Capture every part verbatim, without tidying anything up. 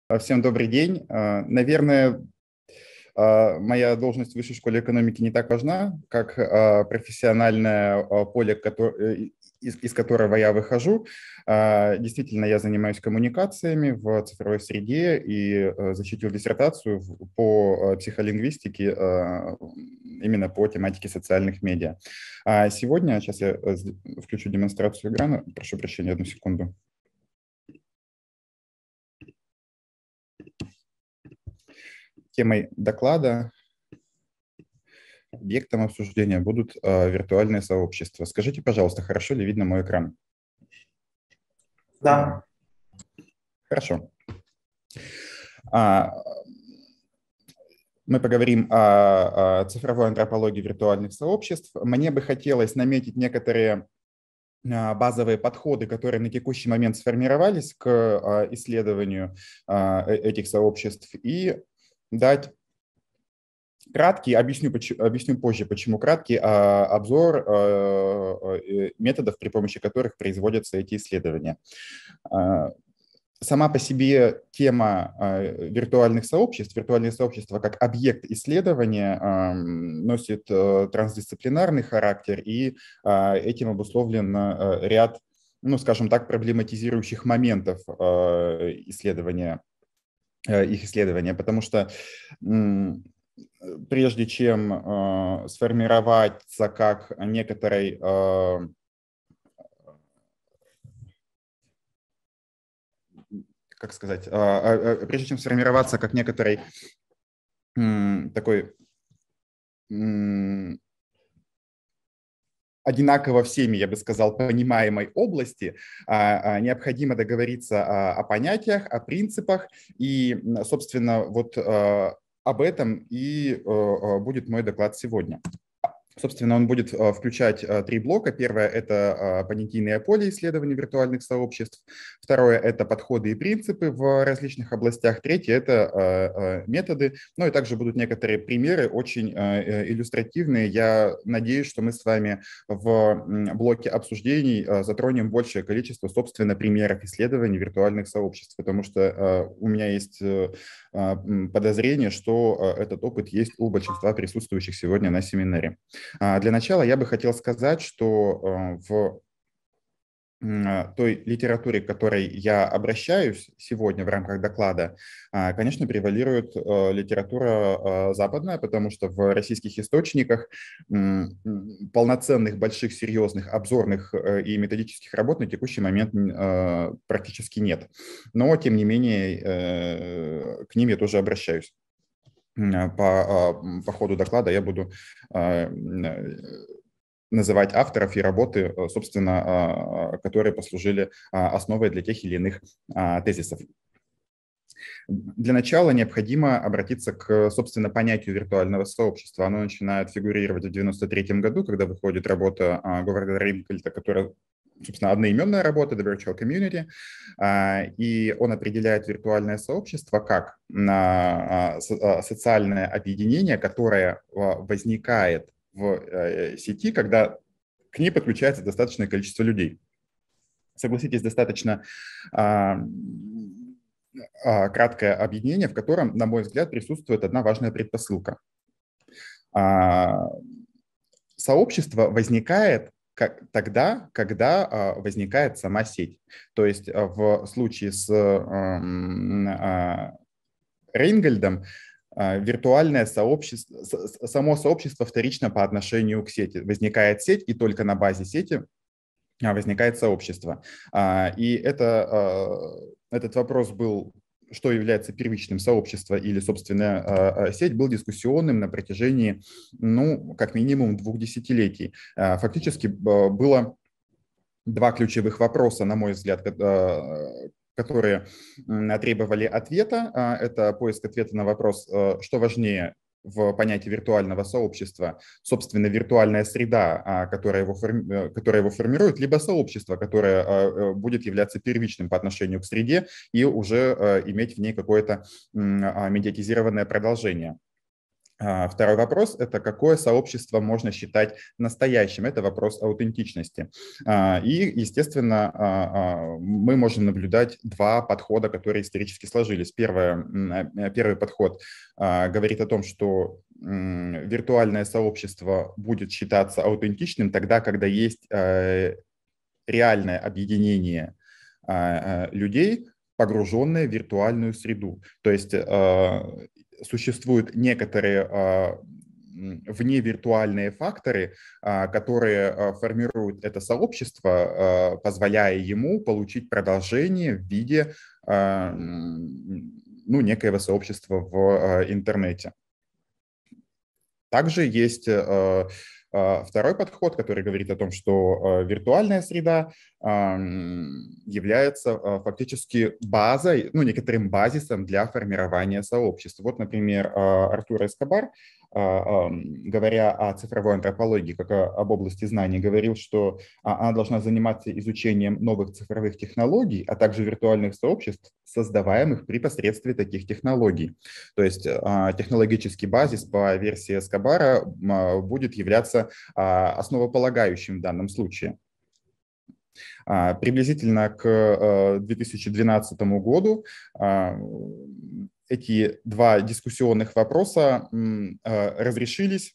Всем добрый день. Наверное, моя должность в Высшей школе экономики не так важна, как профессиональное поле, из, из которого я выхожу. Действительно, я занимаюсь коммуникациями в цифровой среде и защитил диссертацию по психолингвистике именно по тематике социальных медиа. А сегодня, сейчас я включу демонстрацию экрана, прошу прощения, одну секунду. Темой доклада, объектом обсуждения будут э, виртуальные сообщества. Скажите, пожалуйста, хорошо ли видно мой экран? Да. Хорошо. А, мы поговорим о, о цифровой антропологии виртуальных сообществ. Мне бы хотелось наметить некоторые базовые подходы, которые на текущий момент сформировались к исследованию этих сообществ, и дать краткий, объясню, объясню позже, почему краткий а, обзор а, методов, при помощи которых производятся эти исследования. А, сама по себе тема а, виртуальных сообществ, виртуальные сообщества как объект исследования а, носит а, трансдисциплинарный характер, и а, этим обусловлен а, ряд, ну, скажем так, проблематизирующих моментов а, исследования, а, их исследования, потому что прежде чем э, сформироваться как некоторый, э, как сказать, э, э, прежде чем сформироваться как некоторый э, такой э, одинаково всеми, я бы сказал, понимаемой области, необходимо договориться о, о понятиях, о принципах, и, собственно, вот об этом и будет мой доклад сегодня. Собственно, он будет включать три блока. Первое – это понятийное поле исследования виртуальных сообществ. Второе – это подходы и принципы в различных областях. Третье – это методы. Ну и также будут некоторые примеры, очень иллюстративные. Я надеюсь, что мы с вами в блоке обсуждений затронем большее количество, собственно, примеров исследований виртуальных сообществ, потому что у меня есть подозрение, что этот опыт есть у большинства присутствующих сегодня на семинаре. Для начала я бы хотел сказать, что в той литературе, к которой я обращаюсь сегодня в рамках доклада, конечно, превалирует литература западная, потому что в российских источниках полноценных, больших, серьезных, обзорных и методических работ на текущий момент практически нет. Но, тем не менее, к ним я тоже обращаюсь. По, по ходу доклада я буду называть авторов и работы, собственно, которые послужили основой для тех или иных тезисов. Для начала необходимо обратиться к, собственно, понятию виртуального сообщества. Оно начинает фигурировать в девяносто третьем году, когда выходит работа Говарда Рейнкельта, которая, собственно, одноименная работа, The Virtual Community, и он определяет виртуальное сообщество как социальное объединение, которое возникает в сети, когда к ней подключается достаточное количество людей. Согласитесь, достаточно краткое объединение, в котором, на мой взгляд, присутствует одна важная предпосылка. Сообщество возникает как, тогда, когда возникает сама сеть. То есть в случае с Рейнгольдом виртуальное сообщество, само сообщество вторично по отношению к сети. Возникает сеть, и только на базе сети возникает сообщество. И это, этот вопрос был, что является первичным сообщество или, собственно, сеть, был дискуссионным на протяжении, ну, как минимум двух десятилетий. Фактически было два ключевых вопроса, на мой взгляд, которые требовали ответа. Это поиск ответа на вопрос, что важнее в понятии виртуального сообщества, собственно, виртуальная среда, которая его, форми... которая его формирует, либо сообщество, которое будет являться первичным по отношению к среде и уже иметь в ней какое-то медиатизированное продолжение. Второй вопрос – это какое сообщество можно считать настоящим. Это вопрос аутентичности. И, естественно, мы можем наблюдать два подхода, которые исторически сложились. Первое, первый подход говорит о том, что виртуальное сообщество будет считаться аутентичным тогда, когда есть реальное объединение людей, погруженные в виртуальную среду. То есть существуют некоторые вневиртуальные факторы, которые формируют это сообщество, позволяя ему получить продолжение в виде ну, некоего сообщества в интернете. Также есть второй подход, который говорит о том, что виртуальная среда является фактически базой, ну, некоторым базисом для формирования сообществ. Вот, например, Артур Эскобар, говоря о цифровой антропологии, как об области знаний, говорил, что она должна заниматься изучением новых цифровых технологий, а также виртуальных сообществ, создаваемых при посредстве таких технологий. То есть технологический базис по версии Эскобара будет являться основополагающим в данном случае. Приблизительно к две тысячи двенадцатому году эти два дискуссионных вопроса разрешились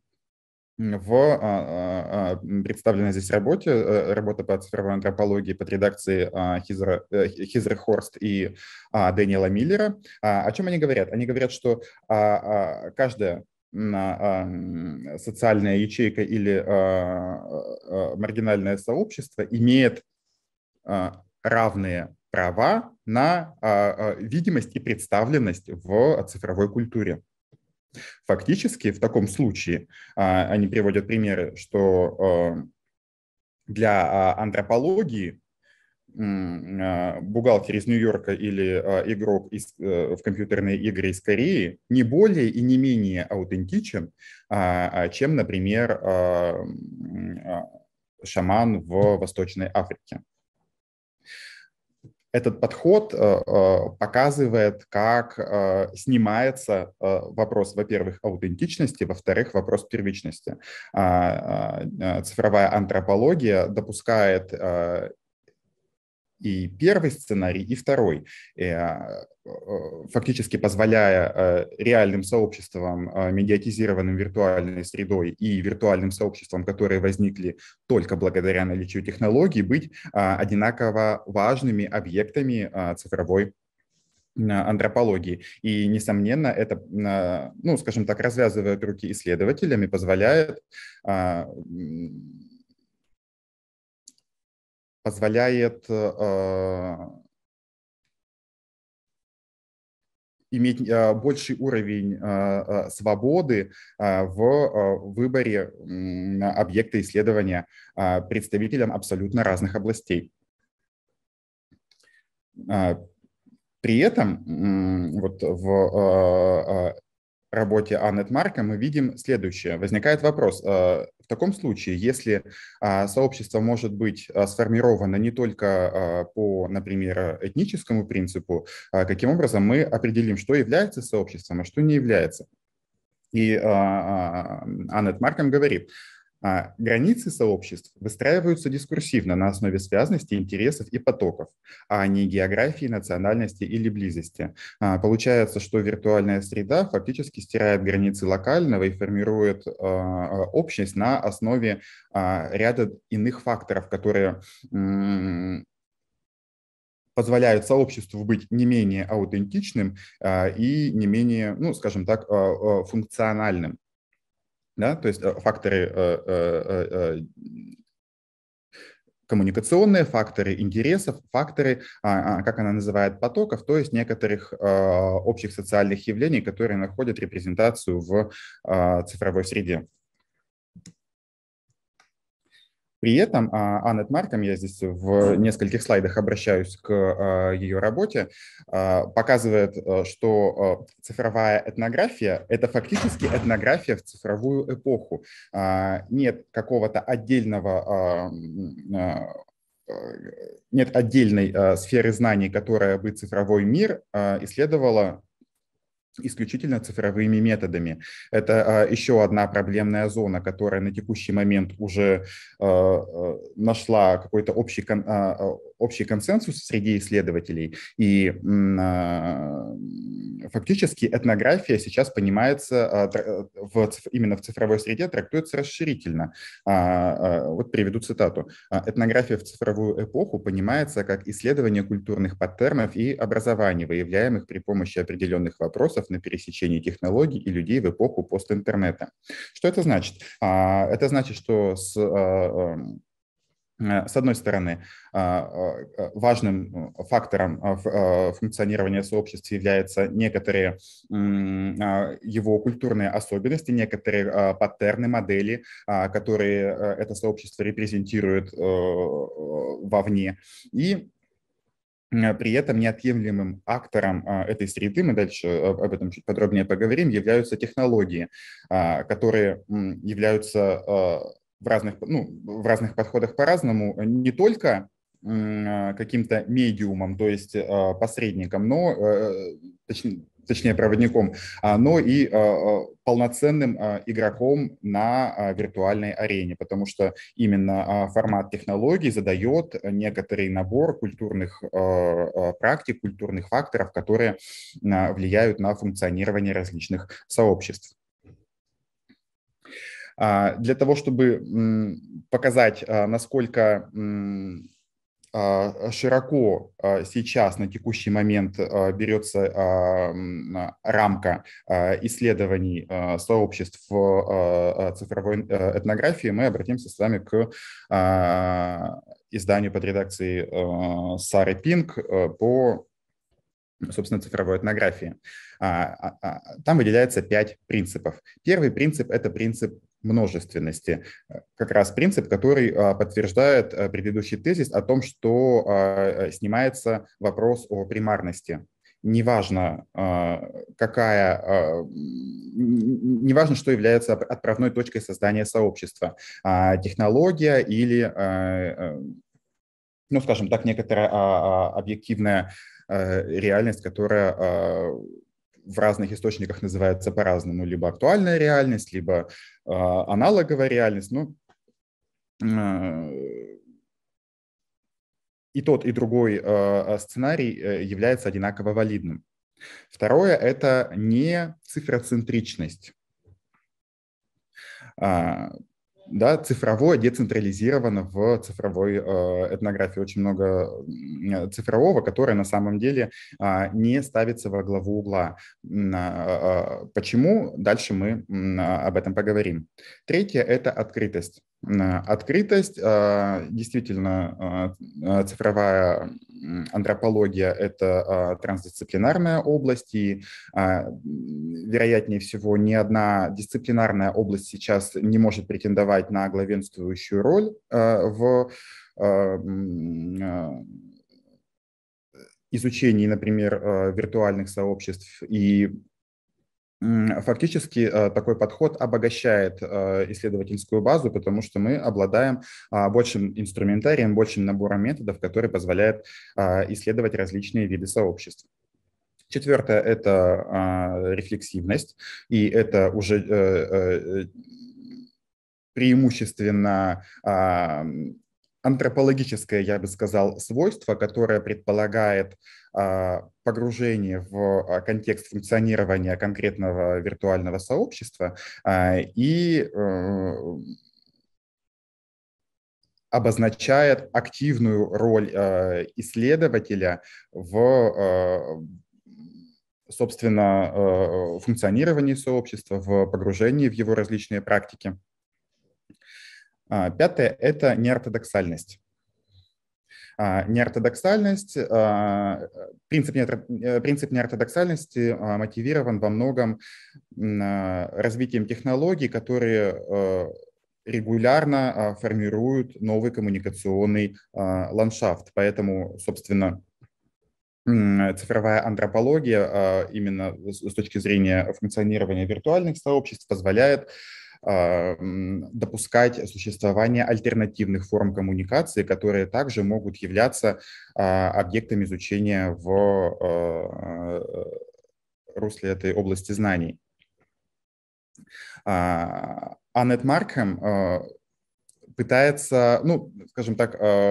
в представленной здесь работе, работа по цифровой антропологии под редакцией Хизера, Хизера Хорст и Дэниела Миллера. О чем они говорят? Они говорят, что каждая социальная ячейка или маргинальное сообщество имеет равные права на видимость и представленность в цифровой культуре. Фактически в таком случае они приводят примеры, что для антропологии бухгалтер из Нью-Йорка или игрок из, в компьютерные игры из Кореи не более и не менее аутентичен, чем, например, шаман в Восточной Африке. Этот подход показывает, как снимается вопрос, во-первых, аутентичности, во-вторых, вопрос первичности. Цифровая антропология допускает и первый сценарий, и второй, фактически позволяя реальным сообществам, медиатизированным виртуальной средой и виртуальным сообществам, которые возникли только благодаря наличию технологий, быть одинаково важными объектами цифровой антропологии. И, несомненно, это, ну, скажем так, развязывает руки исследователям и позволяет позволяет э, иметь э, больший уровень э, свободы э, в э, выборе э, объекта исследования э, представителям абсолютно разных областей. Э, при этом э, вот в э, работе Аннет Марка мы видим следующее. Возникает вопрос. В таком случае, если сообщество может быть сформировано не только по, например, этническому принципу, каким образом мы определим, что является сообществом, а что не является? И Аннет Марком говорит, границы сообществ выстраиваются дискурсивно на основе связности, интересов и потоков, а не географии, национальности или близости. Получается, что виртуальная среда фактически стирает границы локального и формирует общность на основе ряда иных факторов, которые позволяют сообществу быть не менее аутентичным и не менее, ну, скажем так, функциональным. Да, то есть факторы, э, э, э, коммуникационные факторы интересов, факторы, как она называет, потоков, то есть некоторых общих социальных явлений, которые находят репрезентацию в цифровой среде. При этом Аннет Марком, я здесь в нескольких слайдах обращаюсь к ее работе, показывает, что цифровая этнография – это фактически этнография в цифровую эпоху. Нет какого-то отдельного, нет отдельной сферы знаний, которая бы цифровой мир исследовала исключительно цифровыми методами. Это а, еще одна проблемная зона, которая на текущий момент уже а, нашла какой-то общий, кон, а, общий консенсус среди исследователей. И а, фактически этнография сейчас понимается а, в, именно в цифровой среде, трактуется расширительно. А, а, вот приведу цитату. «Этнография в цифровую эпоху понимается как исследование культурных паттернов и образований, выявляемых при помощи определенных вопросов на пересечении технологий и людей в эпоху постинтернета». Что это значит? Это значит, что с, с одной стороны, важным фактором функционирования сообщества являются некоторые его культурные особенности, некоторые паттерны, модели, которые это сообщество репрезентирует вовне. И при этом неотъемлемым актором этой среды, мы дальше об этом чуть подробнее поговорим, являются технологии, которые являются в разных, ну, в разных подходах по-разному, не только каким-то медиумом, то есть посредником, но, точнее, точнее проводником, но и полноценным игроком на виртуальной арене, потому что именно формат технологий задает некоторый набор культурных практик, культурных факторов, которые влияют на функционирование различных сообществ. Для того, чтобы показать, насколько широко сейчас на текущий момент берется рамка исследований сообществ в цифровой этнографии, мы обратимся с вами к изданию под редакцией Сары Пинк по, собственно, цифровой этнографии. Там выделяется пять принципов. Первый принцип – это принцип множественности. Как раз принцип, который подтверждает предыдущий тезис о том, что снимается вопрос о примарности. Неважно, какая, неважно, что является отправной точкой создания сообщества. Технология или, ну, скажем так, некоторая объективная реальность, которая в разных источниках называется по-разному, либо актуальная реальность, либо э, аналоговая реальность. Ну, э, и тот, и другой э, сценарий является одинаково валидным. Второе – это не цифроцентричность. Да, цифровое децентрализировано в цифровой э, этнографии. Очень много цифрового, которое на самом деле э, не ставится во главу угла. Э, почему? Дальше мы э, об этом поговорим. Третье – это открытость. Открытость, действительно, цифровая антропология – это трансдисциплинарная область, и, вероятнее всего, ни одна дисциплинарная область сейчас не может претендовать на главенствующую роль в изучении, например, виртуальных сообществ. И фактически такой подход обогащает исследовательскую базу, потому что мы обладаем большим инструментарием, большим набором методов, который позволяет исследовать различные виды сообществ. Четвертое – это рефлексивность, и это уже преимущественно антропологическое, я бы сказал, свойство, которое предполагает погружение в контекст функционирования конкретного виртуального сообщества и обозначает активную роль исследователя в, собственно, функционировании сообщества, в погружении в его различные практики. Пятое – это неортодоксальность. Неортодоксальность, принцип, принцип неортодоксальности мотивирован во многом развитием технологий, которые регулярно формируют новый коммуникационный ландшафт. Поэтому, собственно, цифровая антропология именно с точки зрения функционирования виртуальных сообществ позволяет допускать существование альтернативных форм коммуникации, которые также могут являться объектами изучения в русле этой области знаний. Аннет Маркхэм пытается, ну, скажем так,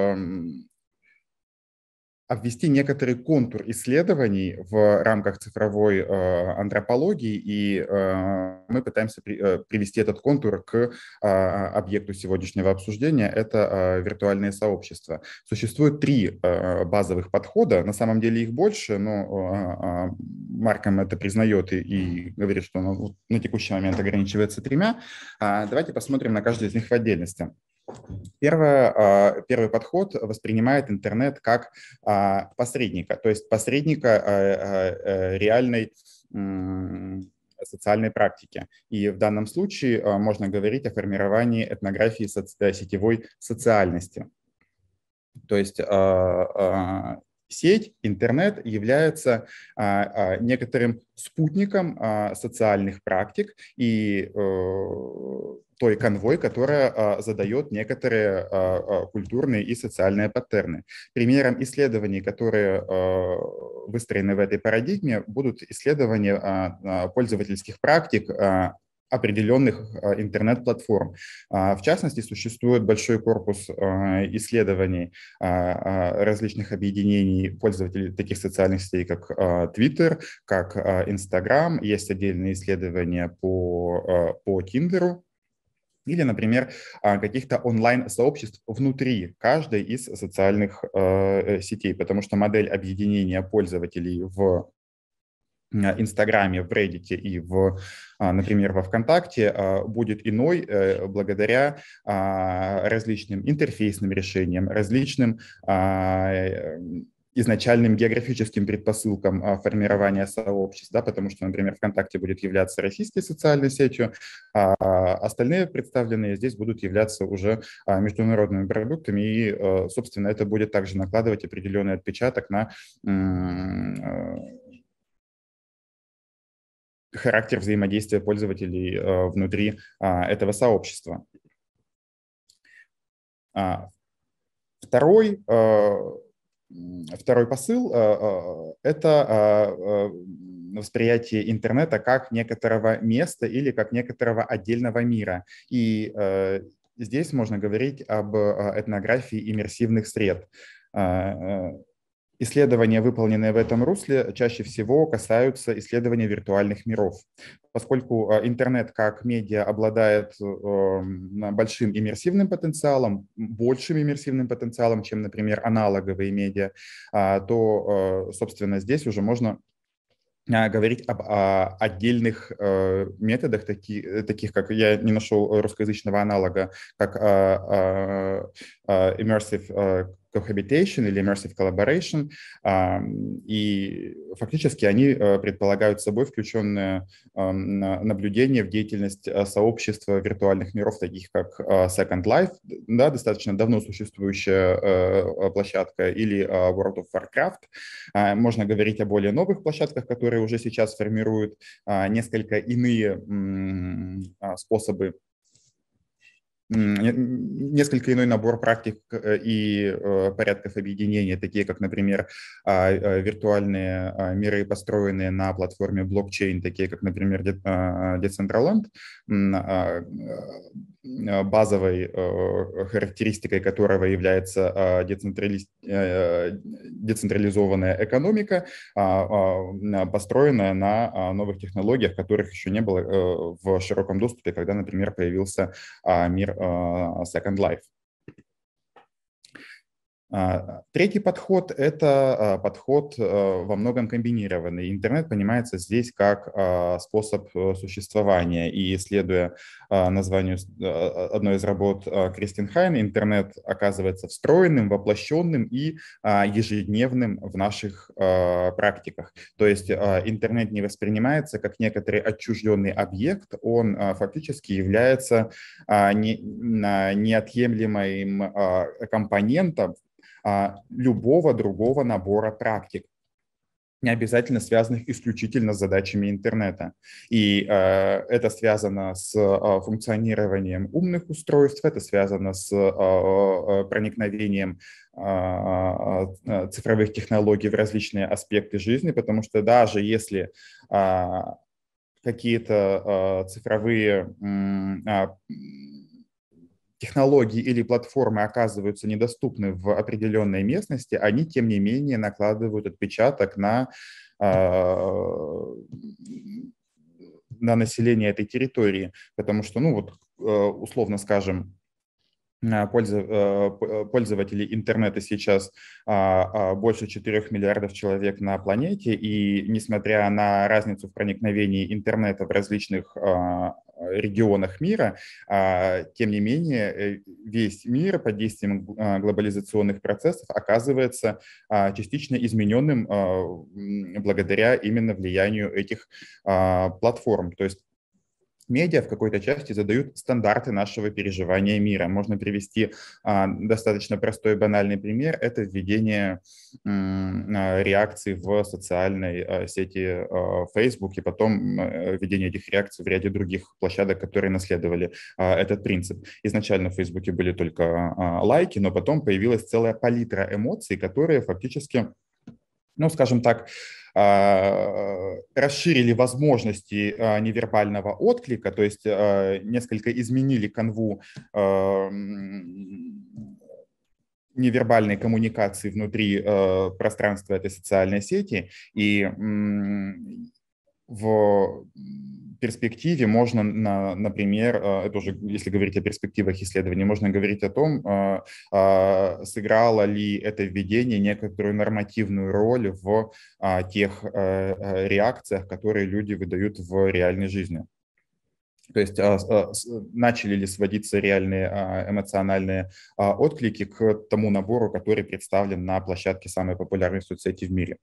обвести некоторый контур исследований в рамках цифровой э, антропологии, и э, мы пытаемся при, э, привести этот контур к э, объекту сегодняшнего обсуждения. Это э, виртуальные сообщества. Существует три э, базовых подхода, на самом деле их больше, но э, э, Маркхэм это признает и, и говорит, что он на текущий момент ограничивается тремя. А давайте посмотрим на каждый из них в отдельности. Первое, первый подход воспринимает интернет как посредника, то есть посредника реальной социальной практики. И в данном случае можно говорить о формировании этнографии сетевой социальности. То есть сеть, интернет является некоторым спутником социальных практик и той конвой, которая задает некоторые культурные и социальные паттерны. Примером исследований, которые выстроены в этой парадигме, будут исследования пользовательских практик определенных интернет-платформ. В частности, существует большой корпус исследований различных объединений пользователей таких социальных сетей, как Twitter, как Instagram. Есть отдельные исследования по, по Тиндеру. Или, например, каких-то онлайн-сообществ внутри каждой из социальных сетей, потому что модель объединения пользователей в Инстаграме, в Reddit и, в, например, во ВКонтакте будет иной благодаря различным интерфейсным решениям, различным изначальным географическим предпосылкам формирования сообществ, да, потому что, например, ВКонтакте будет являться российской социальной сетью, а остальные представленные здесь будут являться уже международными продуктами, и, собственно, это будет также накладывать определенный отпечаток на характер взаимодействия пользователей внутри этого сообщества. Второй Второй посыл – это восприятие интернета как некоторого места или как некоторого отдельного мира. И здесь можно говорить об этнографии иммерсивных сред. Исследования, выполненные в этом русле, чаще всего касаются исследования виртуальных миров. Поскольку интернет как медиа обладает большим иммерсивным потенциалом, большим иммерсивным потенциалом, чем, например, аналоговые медиа, то, собственно, здесь уже можно говорить об о отдельных э, методах, таки, таких как, я не нашел русскоязычного аналога, как э, э, immersive cohabitation или immersive collaboration, э, и фактически они предполагают собой включенное э, наблюдение в деятельность сообщества виртуальных миров, таких как Second Life, да, достаточно давно существующая э, площадка, или World of Warcraft. Э, можно говорить о более новых площадках, которые уже сейчас формируют а, несколько иные м, а, способы, м, несколько иной набор практик и а, порядков объединения, такие как, например, а, а, виртуальные а, миры, построенные на платформе блокчейн, такие как, например, Decentraland. А, базовой характеристикой которого является децентрализованная экономика, построенная на новых технологиях, которых еще не было в широком доступе, когда, например, появился мир Second Life. Третий подход – это подход во многом комбинированный. Интернет понимается здесь как способ существования. И, следуя названию одной из работ Кристин Хайн, интернет оказывается встроенным, воплощенным и ежедневным в наших практиках. То есть интернет не воспринимается как некоторый отчужденный объект, он фактически является неотъемлемым компонентом любого другого набора практик, не обязательно связанных исключительно с задачами интернета. И э, это связано с э, функционированием умных устройств, это связано с э, проникновением цифровых технологий в различные аспекты жизни, потому что даже если какие-то цифровые технологии или платформы оказываются недоступны в определенной местности, они, тем не менее, накладывают отпечаток на, на население этой территории, потому что, ну вот, условно скажем, пользователей интернета сейчас больше четырёх миллиардов человек на планете, и несмотря на разницу в проникновении интернета в различных регионах мира, тем не менее весь мир под действием глобализационных процессов оказывается частично измененным благодаря именно влиянию этих платформ. То есть медиа в какой-то части задают стандарты нашего переживания мира. Можно привести а, достаточно простой и банальный пример. Это введение м, реакций в социальной а, сети а, Facebook и потом а, введение этих реакций в ряде других площадок, которые наследовали а, этот принцип. Изначально в Facebook были только а, лайки, но потом появилась целая палитра эмоций, которые фактически, ну, скажем так, расширили возможности невербального отклика, то есть несколько изменили канву невербальной коммуникации внутри пространства этой социальной сети, и в перспективе можно, например, это уже, если говорить о перспективах исследований, можно говорить о том, сыграло ли это введение некоторую нормативную роль в тех реакциях, которые люди выдают в реальной жизни. То есть начали ли сводиться реальные эмоциональные отклики к тому набору, который представлен на площадке самой популярной соцсети в мире.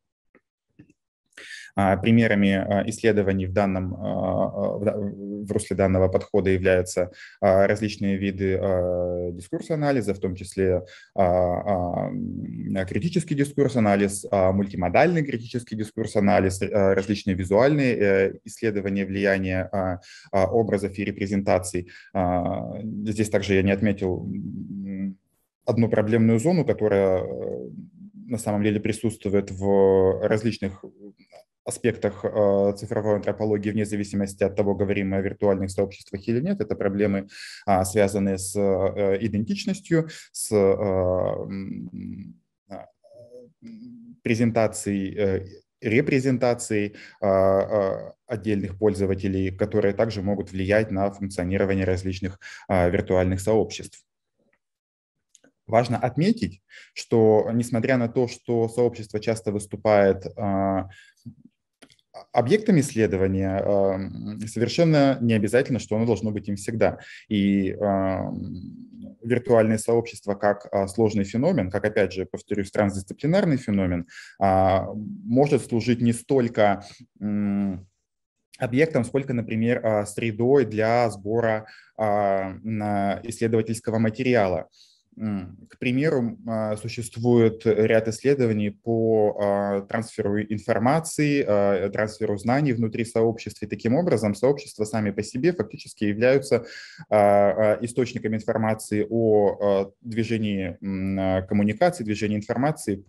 Примерами исследований в, данном, в русле данного подхода являются различные виды дискурс-анализа, в том числе критический дискурс-анализ, мультимодальный критический дискурс-анализ, различные визуальные исследования влияния образов и репрезентаций. Здесь также я не отметил одну проблемную зону, которая на самом деле присутствует в различных аспектах э, цифровой антропологии, вне зависимости от того, говорим мы о виртуальных сообществах или нет. Это проблемы, э, связанные с э, идентичностью, с э, э, презентацией, э, репрезентацией э, э, отдельных пользователей, которые также могут влиять на функционирование различных э, виртуальных сообществ. Важно отметить, что несмотря на то, что сообщество часто выступает э, объектом исследования, совершенно не обязательно, что оно должно быть им всегда. И виртуальное сообщество как сложный феномен, как, опять же, повторюсь, трансдисциплинарный феномен, может служить не столько объектом, сколько, например, средой для сбора исследовательского материала. К примеру, существует ряд исследований по трансферу информации, трансферу знаний внутри сообществ. И таким образом сообщества сами по себе фактически являются источником информации о движении коммуникации, движении информации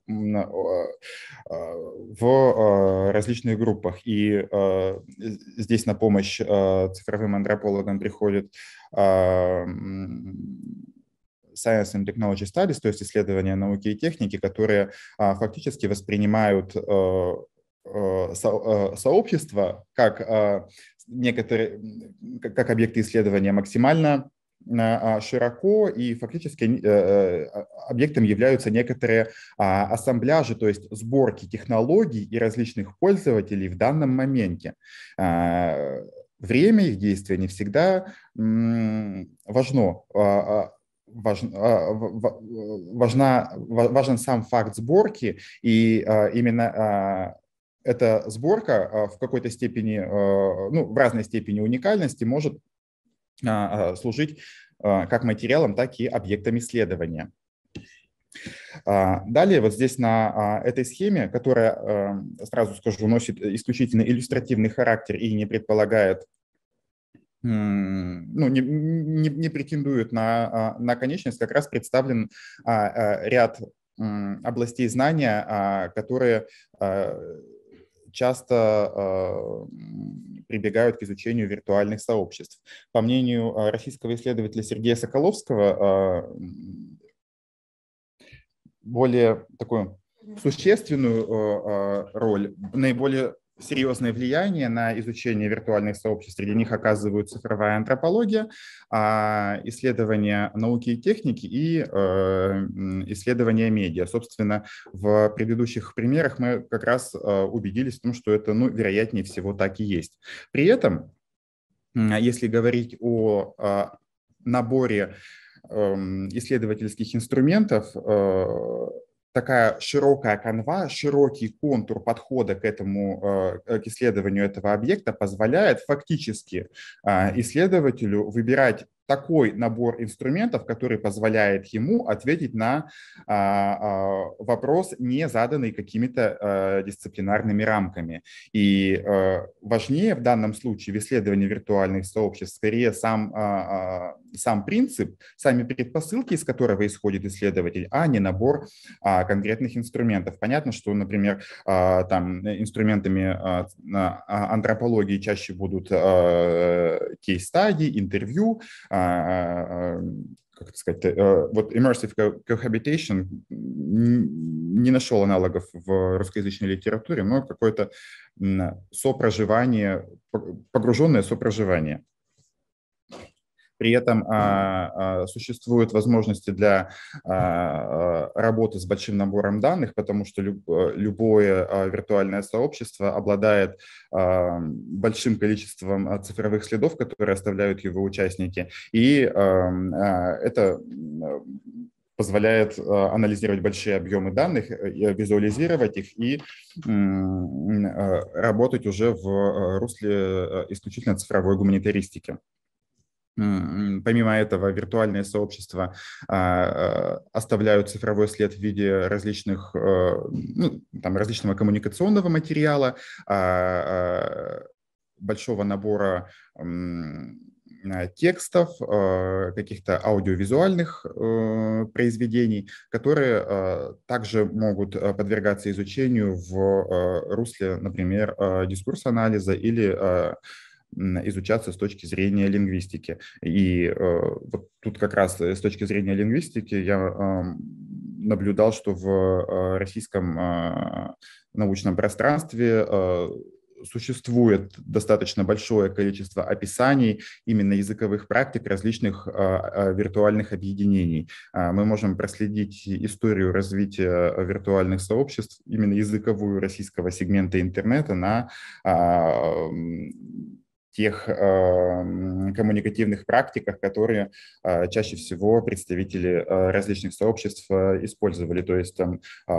в различных группах. И здесь на помощь цифровым антропологам приходит Science and Technology Studies, то есть исследования науки и техники, которые а, фактически воспринимают а, а, со, сообщество как, а, некоторые, как, как объекты исследования максимально а, широко, и фактически а, объектом являются некоторые а, ассамбляжи, то есть сборки технологий и различных пользователей в данном моменте. А, время их действия не всегда м, важно. А, Важна, важен сам факт сборки, и именно эта сборка в какой-то степени, ну, в разной степени уникальности может служить как материалом, так и объектом исследования. Далее, вот здесь на этой схеме, которая, сразу скажу, носит исключительно иллюстративный характер и не предполагает, ну, не, не, не претендует на, на конечность, как раз представлен а, а, ряд областей знания, которые часто прибегают к изучению виртуальных сообществ. По мнению российского исследователя Сергея Соколовского, более такую существенную роль, наиболее серьезное влияние на изучение виртуальных сообществ среди них оказывают цифровая антропология, исследования науки и техники и исследования медиа. Собственно, в предыдущих примерах мы как раз убедились в том, что это, ну, вероятнее всего так и есть. При этом, если говорить о наборе исследовательских инструментов, такая широкая канва, широкий контур подхода к этому, к исследованию этого объекта позволяет фактически исследователю выбирать такой набор инструментов, который позволяет ему ответить на вопрос, не заданный какими-то дисциплинарными рамками. И важнее в данном случае в исследовании виртуальных сообществ скорее сам, сам принцип, сами предпосылки, из которого исходит исследователь, а не набор конкретных инструментов. Понятно, что, например, там инструментами антропологии чаще будут кейс-стадии, интервью, как это сказать, вот immersive cohabitation не нашел аналогов в русскоязычной литературе, но какое-то сопроживание, погруженное сопроживание. При этом а, а, существуют возможности для а, работы с большим набором данных, потому что люб, любое а, виртуальное сообщество обладает а, большим количеством цифровых следов, которые оставляют его участники, и а, а, это позволяет анализировать большие объемы данных, визуализировать их и работать уже в русле исключительно цифровой гуманитаристики. Помимо этого, виртуальные сообщества а, оставляют цифровой след в виде различных, ну, там, различного коммуникационного материала, а, большого набора текстов, каких-то аудиовизуальных произведений, которые также могут подвергаться изучению в русле, например, дискурс-анализа или изучаться с точки зрения лингвистики. И э, вот тут как раз с точки зрения лингвистики я э, наблюдал, что в э, российском э, научном пространстве э, существует достаточно большое количество описаний именно языковых практик различных а, виртуальных объединений. А, мы можем проследить историю развития виртуальных сообществ, именно языковую российского сегмента интернета на а, тех э, коммуникативных практиках, которые э, чаще всего представители э, различных сообществ э, использовали. То есть там э,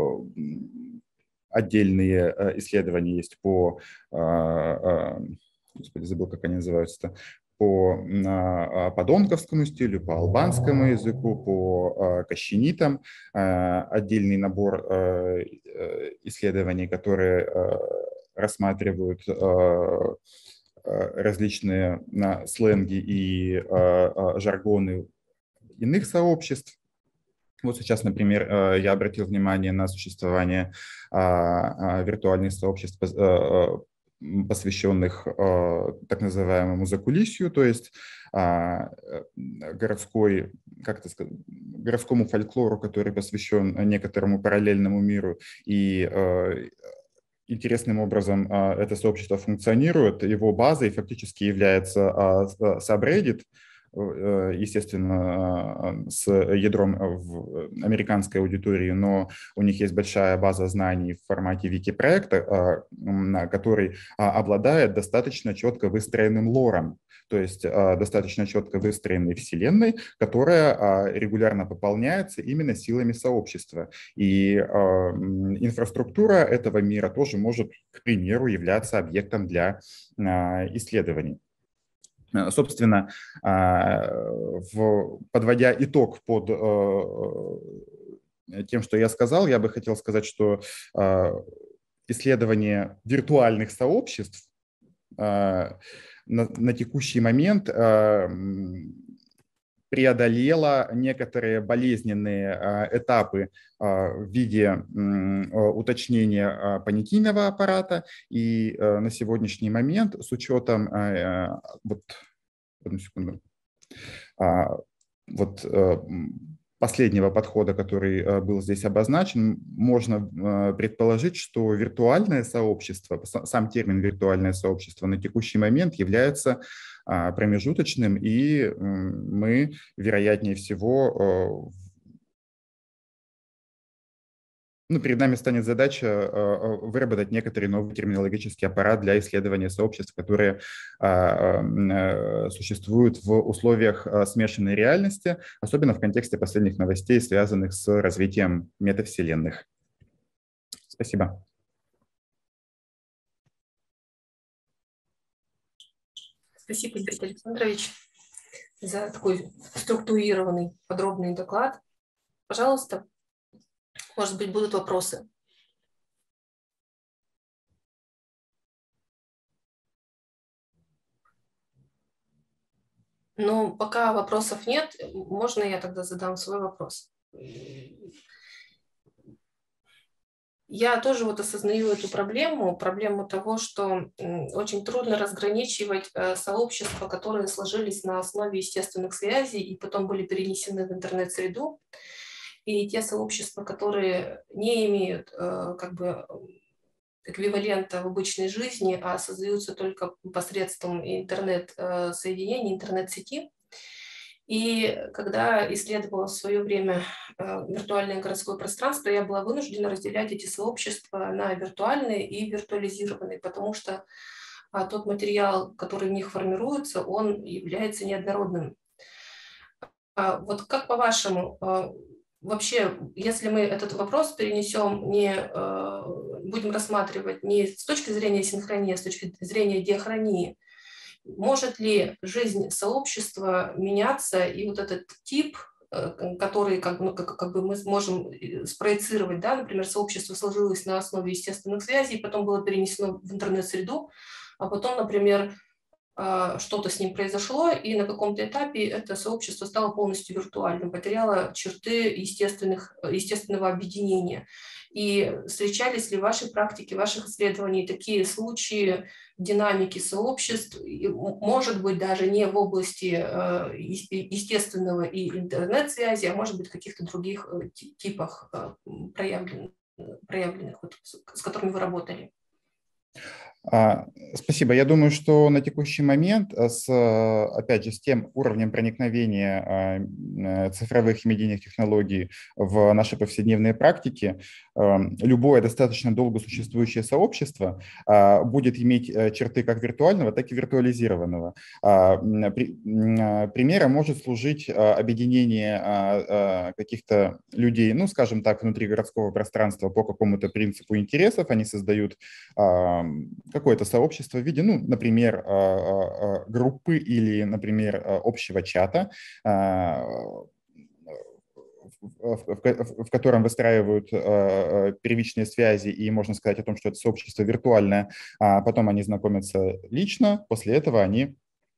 отдельные э, исследования есть по, э, э, господи, забыл, как они называются-то, по э, подонковскому стилю, по албанскому языку, по э, кащенитам, э, отдельный набор э, исследований, которые э, рассматривают э, различные на сленги и а, а, жаргоны иных сообществ. Вот сейчас, например, я обратил внимание на существование а, а, виртуальных сообществ, а, посвященных а, так называемому закулисью, то есть а, городской, как это сказать, городскому фольклору, который посвящен некоторому параллельному миру, и а, интересным образом а, это сообщество функционирует. Его базой фактически является а, Subreddit, естественно, с ядром в американской аудитории, но у них есть большая база знаний в формате вики-проекта, который обладает достаточно четко выстроенным лором, то есть достаточно четко выстроенной вселенной, которая регулярно пополняется именно силами сообщества. И инфраструктура этого мира тоже может, к примеру, являться объектом для исследований. Собственно, в, подводя итог под тем, что я сказал, я бы хотел сказать, что исследование виртуальных сообществ на, на текущий момент преодолела некоторые болезненные этапы в виде уточнения понятийного аппарата, и на сегодняшний момент с учетом вот, одну секунду, вот последнего подхода, который был здесь обозначен, можно предположить, что виртуальное сообщество, сам термин «виртуальное сообщество» на текущий момент является промежуточным, и мы, вероятнее всего, ну, перед нами станет задача выработать некоторый новый терминологический аппарат для исследования сообществ, которые существуют в условиях смешанной реальности, особенно в контексте последних новостей, связанных с развитием метавселенных. Спасибо. Спасибо, Игорь Александрович, за такой структурированный, подробный доклад. Пожалуйста. Может быть, будут вопросы? Ну, пока вопросов нет, можно я тогда задам свой вопрос? Я тоже вот осознаю эту проблему, проблему того, что очень трудно разграничивать сообщества, которые сложились на основе естественных связей и потом были перенесены в интернет-среду, и те сообщества, которые не имеют как бы эквивалента в обычной жизни, а создаются только посредством интернет-соединений, интернет-сети. И когда исследовала в свое время виртуальное городское пространство, я была вынуждена разделять эти сообщества на виртуальные и виртуализированные, потому что тот материал, который в них формируется, он является неоднородным. Вот как по-вашему, вообще, если мы этот вопрос перенесем, не будем рассматривать не с точки зрения синхронии, а с точки зрения диахронии, может ли жизнь сообщества меняться, и вот этот тип, который как, ну, как, как бы мы можем спроецировать, да, например, сообщество сложилось на основе естественных связей, потом было перенесено в интернет-среду, а потом, например, что-то с ним произошло, и на каком-то этапе это сообщество стало полностью виртуальным, потеряло черты естественных, естественного объединения. И встречались ли в вашей практике, в ваших исследованиях такие случаи динамики сообществ, может быть, даже не в области естественного и интернет-связи, а может быть, в каких-то других типах проявленных, проявленных вот, с которыми вы работали? Спасибо. Я думаю, что на текущий момент, с, опять же, с тем уровнем проникновения цифровых и медийных технологий в наши повседневные практики, любое достаточно долго существующее сообщество будет иметь черты как виртуального, так и виртуализированного. Примером может служить объединение каких-то людей, ну, скажем так, внутри городского пространства по какому-то принципу интересов. Они создают какое-то сообщество в виде, ну, например, группы или, например, общего чата, в, в, в котором выстраивают первичные связи, и можно сказать о том, что это сообщество виртуальное, а потом они знакомятся лично, после этого они,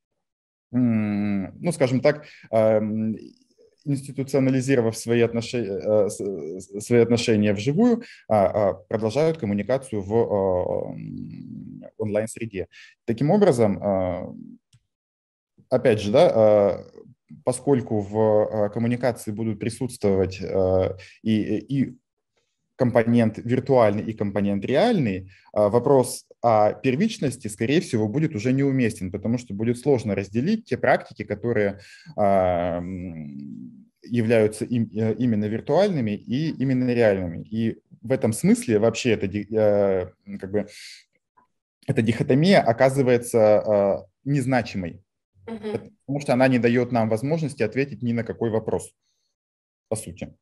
ну, скажем так, институционализировав свои отношения, свои отношения вживую, продолжают коммуникацию в онлайн-среде. Таким образом, опять же, да, поскольку в коммуникации будут присутствовать и, и компонент виртуальный и компонент реальный, вопрос о первичности, скорее всего, будет уже неуместен, потому что будет сложно разделить те практики, которые являются им, именно виртуальными и именно реальными. И в этом смысле вообще это, как бы, эта дихотомия оказывается незначимой, Mm-hmm. потому что она не дает нам возможности ответить ни на какой вопрос, по сути.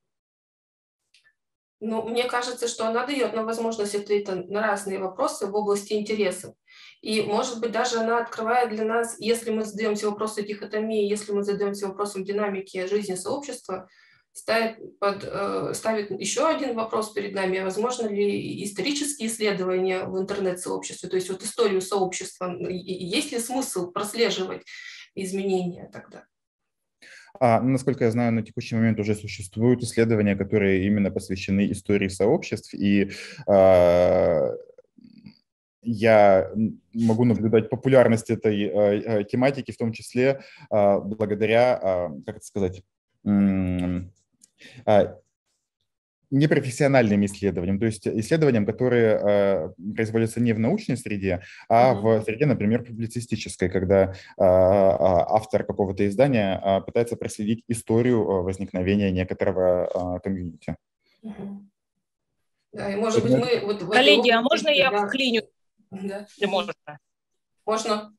Ну, мне кажется, что она дает нам возможность ответить на разные вопросы в области интересов. И, может быть, даже она открывает для нас, если мы задаемся вопросом дихотомии, если мы задаемся вопросом динамики жизни сообщества, ставит, под, э, ставит еще один вопрос перед нами, возможно ли исторические исследования в интернет-сообществе, то есть вот историю сообщества, есть ли смысл прослеживать изменения тогда? А, ну, насколько я знаю, на текущий момент уже существуют исследования, которые именно посвящены истории сообществ, и а, я могу наблюдать популярность этой а, тематики, в том числе а, благодаря, а, как это сказать, непрофессиональным исследованиям, то есть исследованиям, которые э, производятся не в научной среде, а Мгм. в среде, например, публицистической, когда э, автор какого-то издания э, пытается проследить историю возникновения некоторого э, комьюнити. Мгм. Да, и может быть Поэтому мы вот в этой Коллеги, а области можно я тогда... вклиню? Да. Можно. Можно.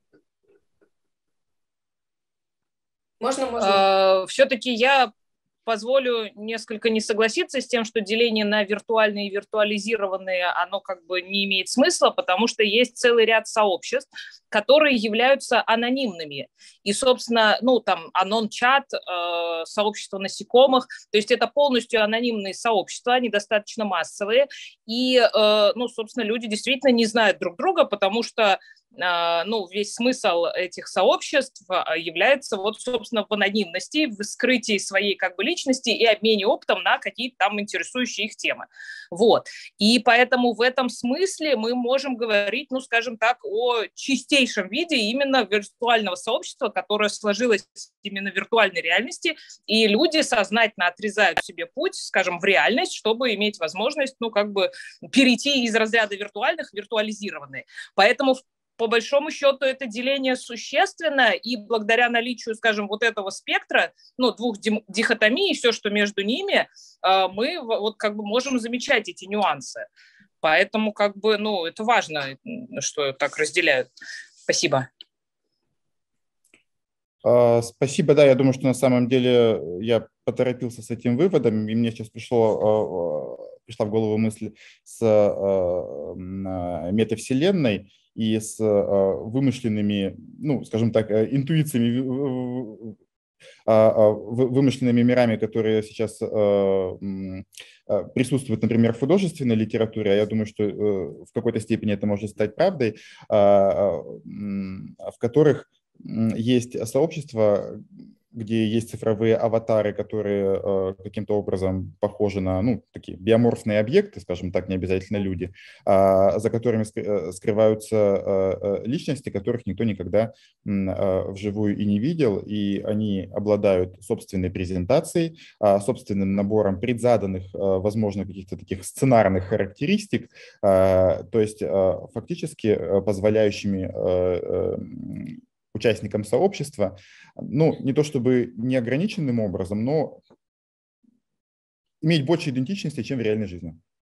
Можно, можно. Э, Все-таки я позволю несколько не согласиться с тем, что деление на виртуальные и виртуализированные, оно как бы не имеет смысла, потому что есть целый ряд сообществ, которые являются анонимными. И, собственно, ну, там, анон-чат, э, сообщество насекомых, то есть это полностью анонимные сообщества, они достаточно массовые, и, э, ну, собственно, люди действительно не знают друг друга, потому что ну, весь смысл этих сообществ является вот, собственно, в анонимности, в скрытии своей как бы личности и обмене опытом на какие-то там интересующие их темы. Вот. И поэтому в этом смысле мы можем говорить, ну, скажем так, о чистейшем виде именно виртуального сообщества, которое сложилось именно в виртуальной реальности, и люди сознательно отрезают себе путь, скажем, в реальность, чтобы иметь возможность, ну, как бы перейти из разряда виртуальных в виртуализированные. Поэтому по большому счету это деление существенно, и благодаря наличию, скажем, вот этого спектра, ну, двух дихотомий и все, что между ними, мы вот как бы можем замечать эти нюансы. Поэтому как бы, ну, это важно, что так разделяют. Спасибо. Спасибо, да, я думаю, что на самом деле я поторопился с этим выводом, и мне сейчас пришло, пришла в голову мысль с метавселенной и с вымышленными, ну, скажем так, интуициями, вымышленными мирами, которые сейчас присутствуют, например, в художественной литературе, а я думаю, что в какой-то степени это может стать правдой, в которых есть сообщества, где есть цифровые аватары, которые э, каким-то образом похожи на, ну, такие биоморфные объекты, скажем так, не обязательно люди, э, за которыми скрываются э, личности, которых никто никогда э, вживую и не видел, и они обладают собственной презентацией, э, собственным набором предзаданных, э, возможно, каких-то таких сценарных характеристик, э, то есть э, фактически позволяющими э, э, участникам сообщества, ну, не то чтобы неограниченным образом, но иметь больше идентичности, чем в реальной жизни.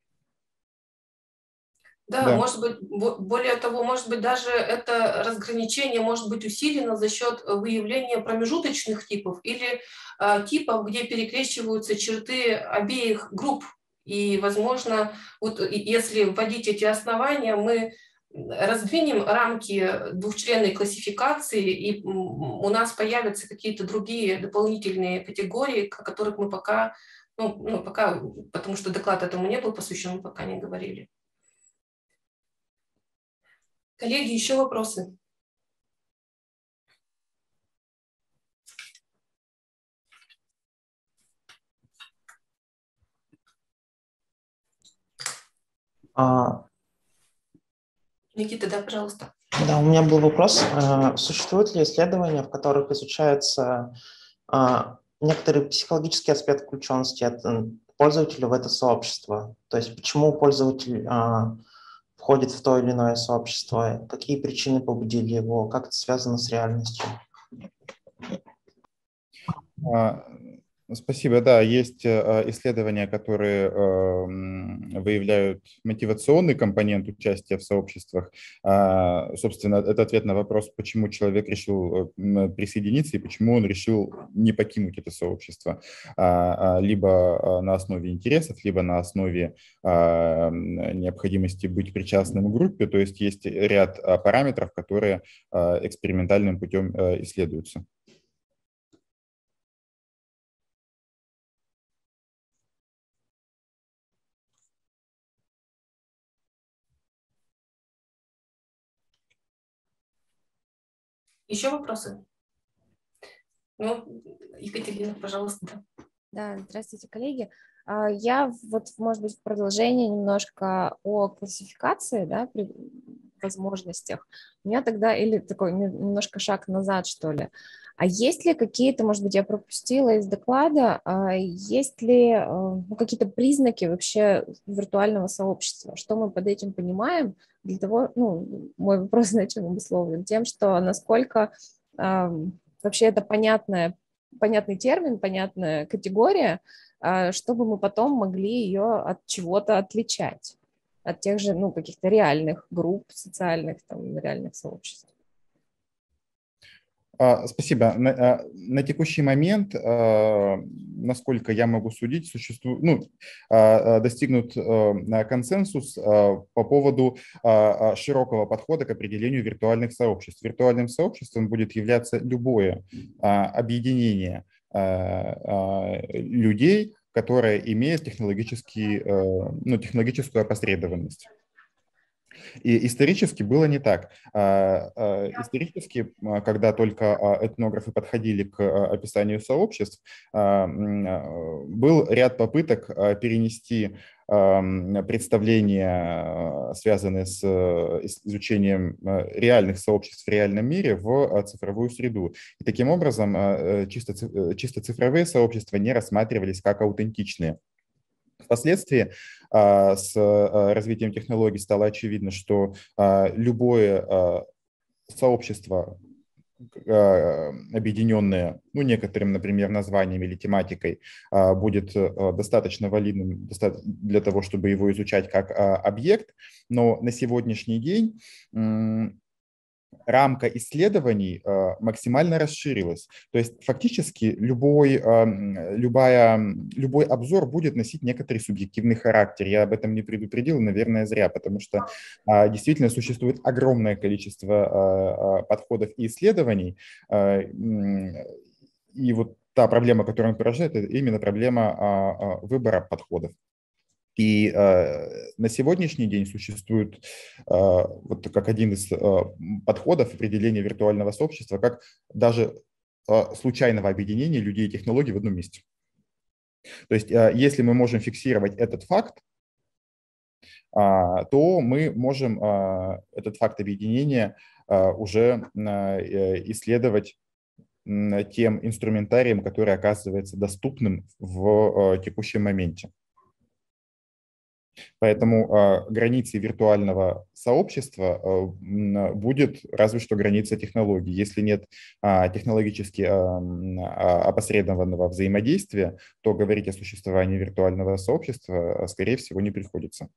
Да, да, может быть, более того, может быть, даже это разграничение может быть усилено за счет выявления промежуточных типов или э, типов, где перекрещиваются черты обеих групп. И, возможно, вот если вводить эти основания, мы раздвинем рамки двухчленной классификации, и у нас появятся какие-то другие дополнительные категории, о которых мы пока, ну, ну, пока, потому что доклад этому не был посвящен, мы пока не говорили. Коллеги, еще вопросы? А... Никита, да, пожалуйста. Да, у меня был вопрос. Существуют ли исследования, в которых изучается некоторый психологический аспект включенности пользователя в это сообщество? То есть почему пользователь входит в то или иное сообщество, какие причины побудили его, как это связано с реальностью? Спасибо. Да, есть исследования, которые выявляют мотивационный компонент участия в сообществах. Собственно, это ответ на вопрос, почему человек решил присоединиться и почему он решил не покинуть это сообщество. Либо на основе интересов, либо на основе необходимости быть причастным к группе. То есть есть ряд параметров, которые экспериментальным путем исследуются. Еще вопросы? Ну, Екатерина, пожалуйста. Да, здравствуйте, коллеги. Я вот, может быть, в продолжение немножко о классификации, да, при возможностях. У меня тогда, или такой немножко шаг назад, что ли. А есть ли какие-то, может быть, я пропустила из доклада, есть ли ну, какие-то признаки вообще виртуального сообщества? Что мы под этим понимаем? Для того, ну, мой вопрос, значит, обусловлен тем, что насколько э, вообще это понятная, понятный термин, понятная категория, э, чтобы мы потом могли ее от чего-то отличать, от тех же, ну, каких-то реальных групп социальных, там, реальных сообществ. Спасибо. На, на текущий момент, насколько я могу судить, существует, ну, достигнут консенсус по поводу широкого подхода к определению виртуальных сообществ. Виртуальным сообществом будет являться любое объединение людей, которое имеет технологический, ну, технологическую опосредованность. И исторически было не так. Исторически, когда только этнографы подходили к описанию сообществ, был ряд попыток перенести представления, связанные с изучением реальных сообществ в реальном мире, в цифровую среду. И таким образом чисто, чисто цифровые сообщества не рассматривались как аутентичные. Впоследствии с развитием технологий стало очевидно, что любое сообщество, объединенное, ну, некоторым, например, названием или тематикой, будет достаточно валидным для того, чтобы его изучать как объект. Но на сегодняшний день рамка исследований максимально расширилась. То есть фактически любой, любая, любой обзор будет носить некоторый субъективный характер. Я об этом не предупредил, наверное, зря, потому что действительно существует огромное количество подходов и исследований. И вот та проблема, которую он порождает, это именно проблема выбора подходов. И э, на сегодняшний день существует э, вот как один из э, подходов определения виртуального сообщества, как даже э, случайного объединения людей и технологий в одном месте. То есть э, если мы можем фиксировать этот факт, э, то мы можем э, этот факт объединения э, уже э, исследовать э, тем инструментарием, который оказывается доступным в э, текущем моменте. Поэтому э, границей виртуального сообщества э, будет разве что граница технологий. Если нет э, технологически э, опосредованного взаимодействия, то говорить о существовании виртуального сообщества, скорее всего, не приходится.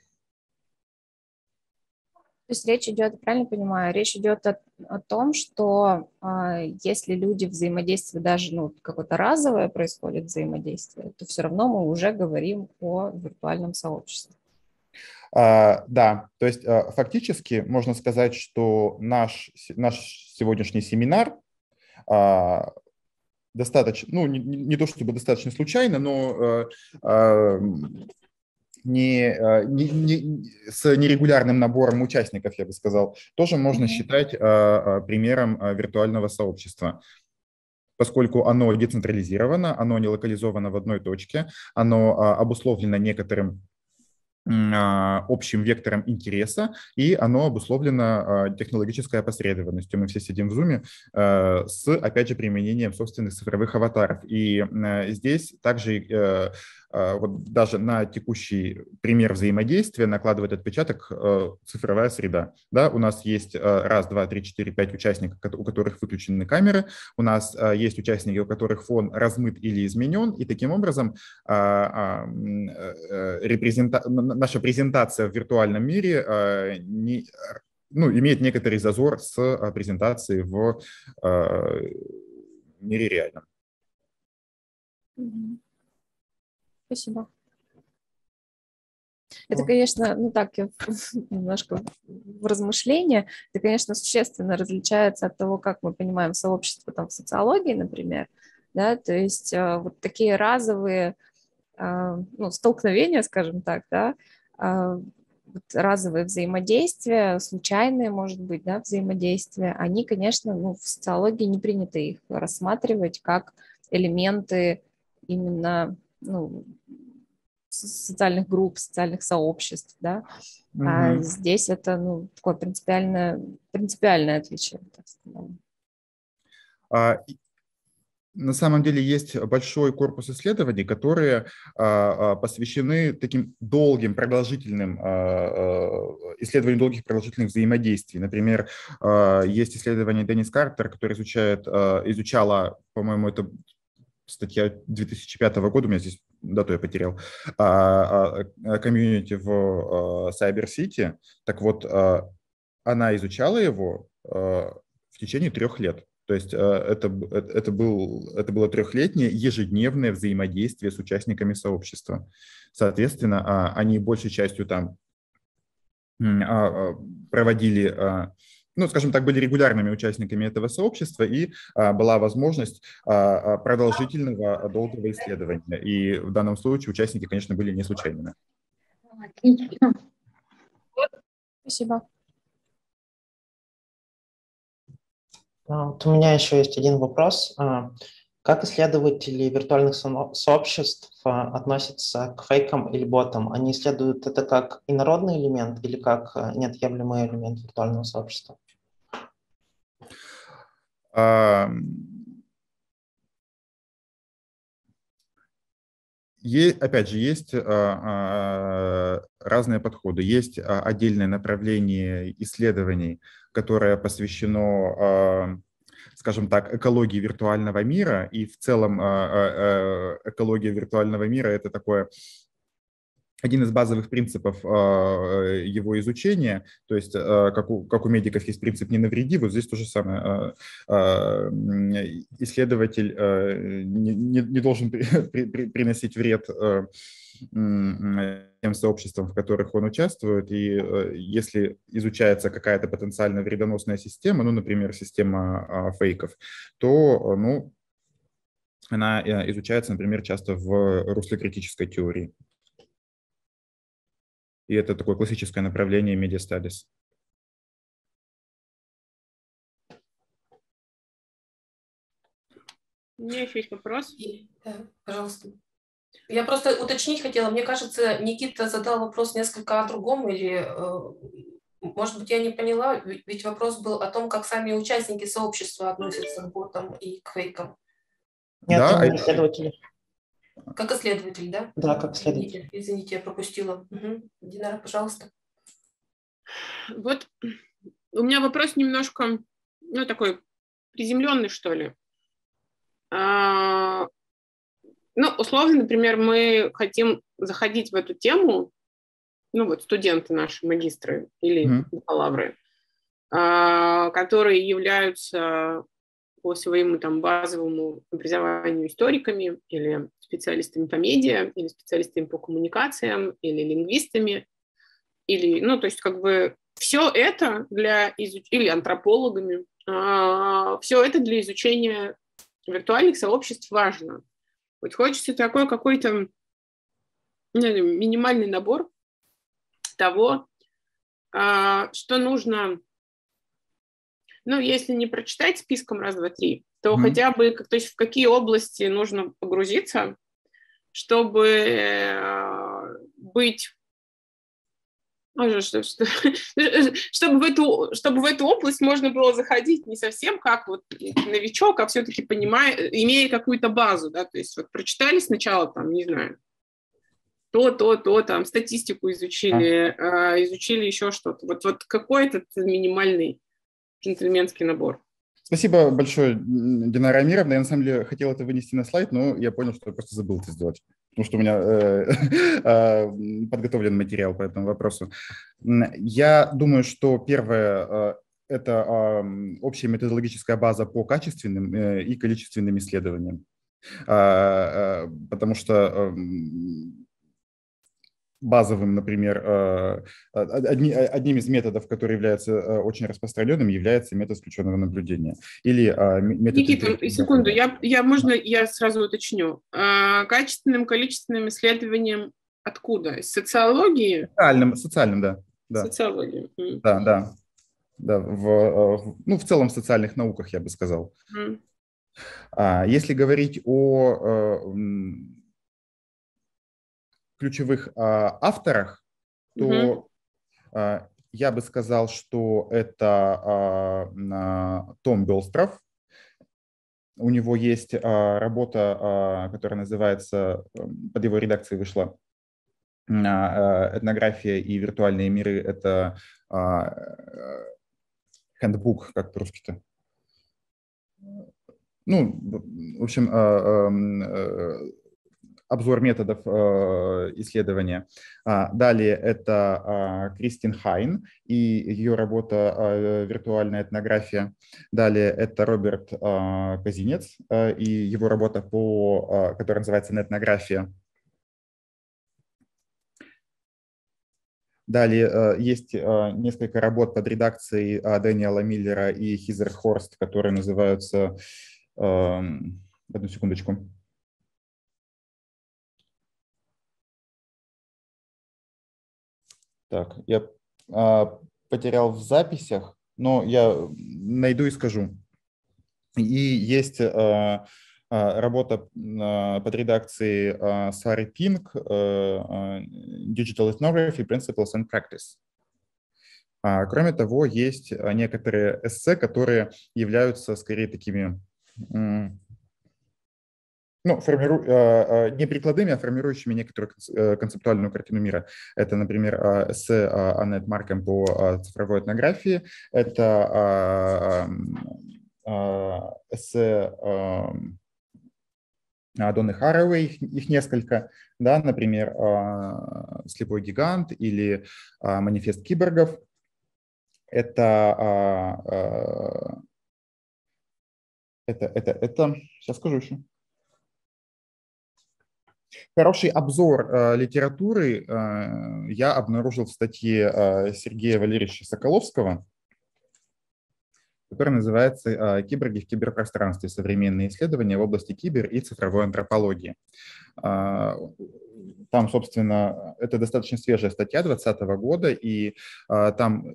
То есть речь идет, правильно понимаю, речь идет о, о том, что э, если люди взаимодействуют, даже ну, какое-то разовое происходит взаимодействие, то все равно мы уже говорим о виртуальном сообществе. А, да, то есть а, фактически можно сказать, что наш, наш сегодняшний семинар а, достаточно, ну не, не то чтобы достаточно случайно, но а, а, Не, не, не, с нерегулярным набором участников, я бы сказал, тоже можно mm-hmm. считать а, примером а, виртуального сообщества, поскольку оно децентрализировано, оно не локализовано в одной точке, оно а, обусловлено некоторым а, общим вектором интереса, и оно обусловлено а, технологической опосредованностью. Мы все сидим в Zoom а, с, опять же, применением собственных цифровых аватаров. И а, здесь также а, вот даже на текущий пример взаимодействия накладывает отпечаток э, цифровая среда. Да, у нас есть э, раз, два, три, четыре, пять участников, у которых выключены камеры, у нас э, есть участники, у которых фон размыт или изменен, и таким образом э, э, репрезента... наша презентация в виртуальном мире э, не... ну, имеет некоторый зазор с презентацией в э, мире реальном. Спасибо. Это, конечно, ну так, немножко в размышления, это, конечно, существенно различается от того, как мы понимаем сообщество там, в социологии, например, да, то есть вот такие разовые ну, столкновения, скажем так, да, вот разовые взаимодействия, случайные, может быть, да, взаимодействия, они, конечно, ну, в социологии не принято их рассматривать как элементы именно, ну, социальных групп, социальных сообществ, да. Mm-hmm. А здесь это, ну, такое принципиальное, принципиальное отличие, так сказать. А, на самом деле есть большой корпус исследований, которые а, посвящены таким долгим, продолжительным а, исследованию долгих продолжительных взаимодействий. Например, а, есть исследование Деннис Картер, которое изучает, а, изучала, по-моему, это статья две тысячи пятого года, у меня здесь дату я потерял, комьюнити в Cyber City. Так вот, она изучала его в течение трех лет. То есть это, это, был, это было трехлетнее ежедневное взаимодействие с участниками сообщества. Соответственно, они большей частью там проводили, ну, скажем так, были регулярными участниками этого сообщества, и а, была возможность а, продолжительного, долгого исследования. И в данном случае участники, конечно, были не случайными. Спасибо. Вот у меня еще есть один вопрос. Как исследователи виртуальных сообществ относятся к фейкам или ботам? Они исследуют это как инородный элемент или как неотъемлемый элемент виртуального сообщества? Опять же, есть разные подходы. Есть отдельное направление исследований, которое посвящено, скажем так, экологии виртуального мира. И в целом экология виртуального мира – это такое... один из базовых принципов его изучения, то есть как у, как у медиков есть принцип «не навреди», вот здесь то же самое. Исследователь не, не, не должен при, при, приносить вред тем сообществам, в которых он участвует, и если изучается какая-то потенциально вредоносная система, ну, например, система фейков, то, ну, она изучается, например, часто в русле критической теории. И это такое классическое направление Media Studies. У меня еще есть вопрос. Да, пожалуйста. Я просто уточнить хотела. Мне кажется, Никита задал вопрос несколько о другом, или, может быть, я не поняла, ведь вопрос был о том, как сами участники сообщества относятся к ботам и к фейкам. Нет, да, именно исследователи. Как исследователь, да? Да, как исследователь. Извините, извините, я пропустила. Угу. Динара, пожалуйста. Вот у меня вопрос немножко, ну, такой приземленный, что ли. А, ну, условно, например, мы хотим заходить в эту тему, ну, вот студенты наши, магистры или mm-hmm. бакалавры, а, которые являются по своему там базовому образованию историками или специалистами по медиа, или специалистами по коммуникациям, или лингвистами, или, ну, то есть как бы все это для изучения, или антропологами, а, все это для изучения виртуальных сообществ важно. Вот хочется такой какой-то минимальный набор того, а, что нужно. Ну, если не прочитать списком раз, два, три, то mm-hmm. хотя бы, то есть в какие области нужно погрузиться, чтобы быть, чтобы в эту, чтобы в эту область можно было заходить не совсем как вот новичок, а все-таки понимая, имея какую-то базу, да, то есть вот прочитали сначала, там, не знаю, то, то, то, там, статистику изучили, mm-hmm. изучили еще что-то. Вот, вот какой этот минимальный джентльменский набор. Спасибо большое, Динара Амировна. Я на самом деле хотел это вынести на слайд, но я понял, что я просто забыл это сделать, потому что у меня э, э, подготовлен материал по этому вопросу. Я думаю, что первое э, – это э, общая методологическая база по качественным э, и количественным исследованиям, э, э, потому что э, базовым, например, одним из методов, который является очень распространенным, является метод включенного наблюдения. Или метод... Никита, секунду, я, я, можно я сразу уточню? Качественным, количественным исследованием откуда? Из социологии? Социальным, социальным, да. да. Социология. Да, да. Да, в, ну, в целом в социальных науках, я бы сказал. Mm. А, если говорить о м, ключевых а, авторах, то mm-hmm. а, я бы сказал, что это а, а, Том Бёлстров. У него есть а, работа, а, которая называется, под его редакцией вышла, а, «Этнография и виртуальные миры». Это а, handbook, как по-русски-то. Ну, в общем, обзор методов исследования. Далее это Кристин Хайн и ее работа «Виртуальная этнография». Далее это Роберт Козинец и его работа, по, которая называется «Этнография». Далее есть несколько работ под редакцией Дэниела Миллера и Хизер Хорст, которые называются... Одну секундочку. Так, я потерял в записях, но я найду и скажу. И есть работа под редакцией Сары Пинк «Digital Ethnography, Principles and Practice». Кроме того, есть некоторые эссе, которые являются скорее такими, ну, формиру... не прикладными, а формирующими некоторую концептуальную картину мира. Это, например, эссе Аннет Маркем по цифровой этнографии, это эссе Донны Хаraway, их несколько, да, например, «Слепой гигант» или «Манифест киборгов». Это, это, это, это, сейчас скажу еще. Хороший обзор литературы я обнаружил в статье Сергея Валерьевича Соколовского, которая называется «Киборги в киберпространстве. Современные исследования в области кибер- и цифровой антропологии». Там, собственно, это достаточно свежая статья двадцатого года, и там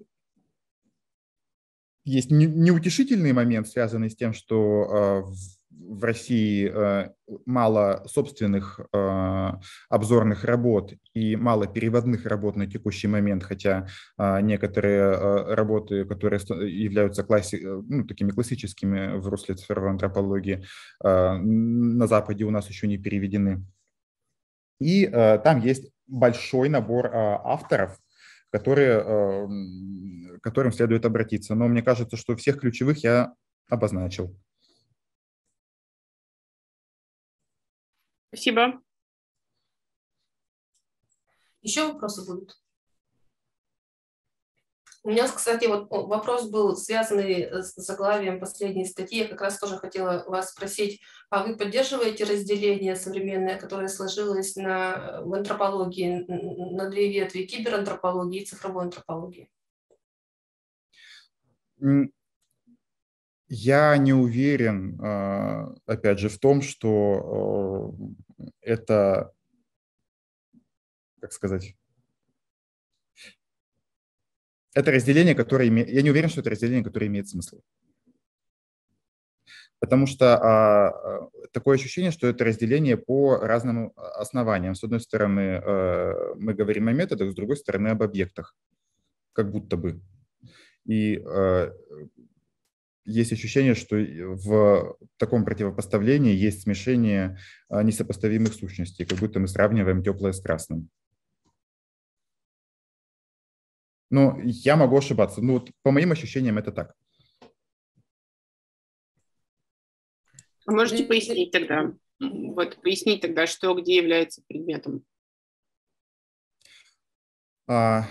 есть неутешительный момент, связанный с тем, что в России мало собственных обзорных работ и мало переводных работ на текущий момент, хотя некоторые работы, которые являются класси... ну, такими классическими в русле цифровой антропологии, на Западе у нас еще не переведены. И там есть большой набор авторов, которые, к которым следует обратиться. Но мне кажется, что всех ключевых я обозначил. Спасибо. Еще вопросы будут? У меня, кстати, вот вопрос был связанный с заглавием последней статьи. Я как раз тоже хотела вас спросить, а вы поддерживаете разделение современное, которое сложилось на, в антропологии на две ветви: киберантропологии и цифровой антропологии? Я не уверен, опять же, в том, что это, как сказать, это разделение, которое имеет, я не уверен, что это разделение, которое имеет смысл. Потому что а, такое ощущение, что это разделение по разным основаниям. С одной стороны, а, мы говорим о методах, с другой стороны, об объектах, как будто бы. И а, есть ощущение, что в таком противопоставлении есть смешение несопоставимых сущностей, как будто мы сравниваем теплое с красным. Но я могу ошибаться. Ну, вот по моим ощущениям это так. А можете пояснить тогда? Вот пояснить тогда, что где является предметом? А...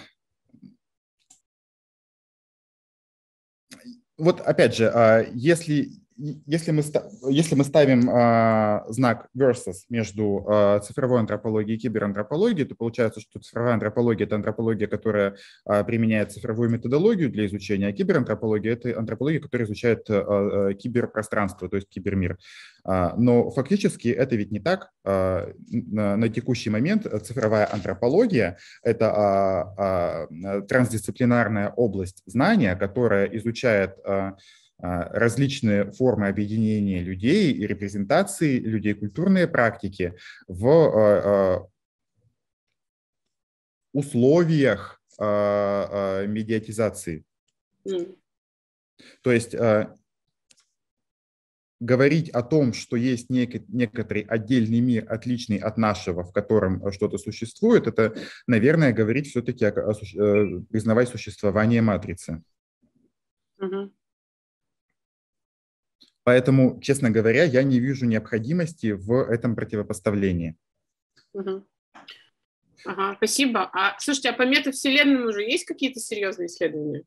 Вот опять же, если если мы, если мы ставим а, знак versus между а, цифровой антропологией и киберантропологией, то получается, что цифровая антропология – это антропология, которая а, применяет цифровую методологию для изучения, а киберантропология – это антропология, которая изучает а, а, киберпространство, то есть кибермир. А, но фактически это ведь не так. А, на, на текущий момент цифровая антропология – это а, а, трансдисциплинарная область знания, которая изучает а, различные формы объединения людей и репрезентации людей, культурные практики в условиях медиатизации. Mm. То есть говорить о том, что есть нек- некоторый отдельный мир, отличный от нашего, в котором что-то существует, это, наверное, говорить все-таки, о, о, о, признавать существование матрицы. Mm-hmm. Поэтому, честно говоря, я не вижу необходимости в этом противопоставлении. Угу. Ага, спасибо. А, слушайте, а по метавселенным уже есть какие-то серьезные исследования?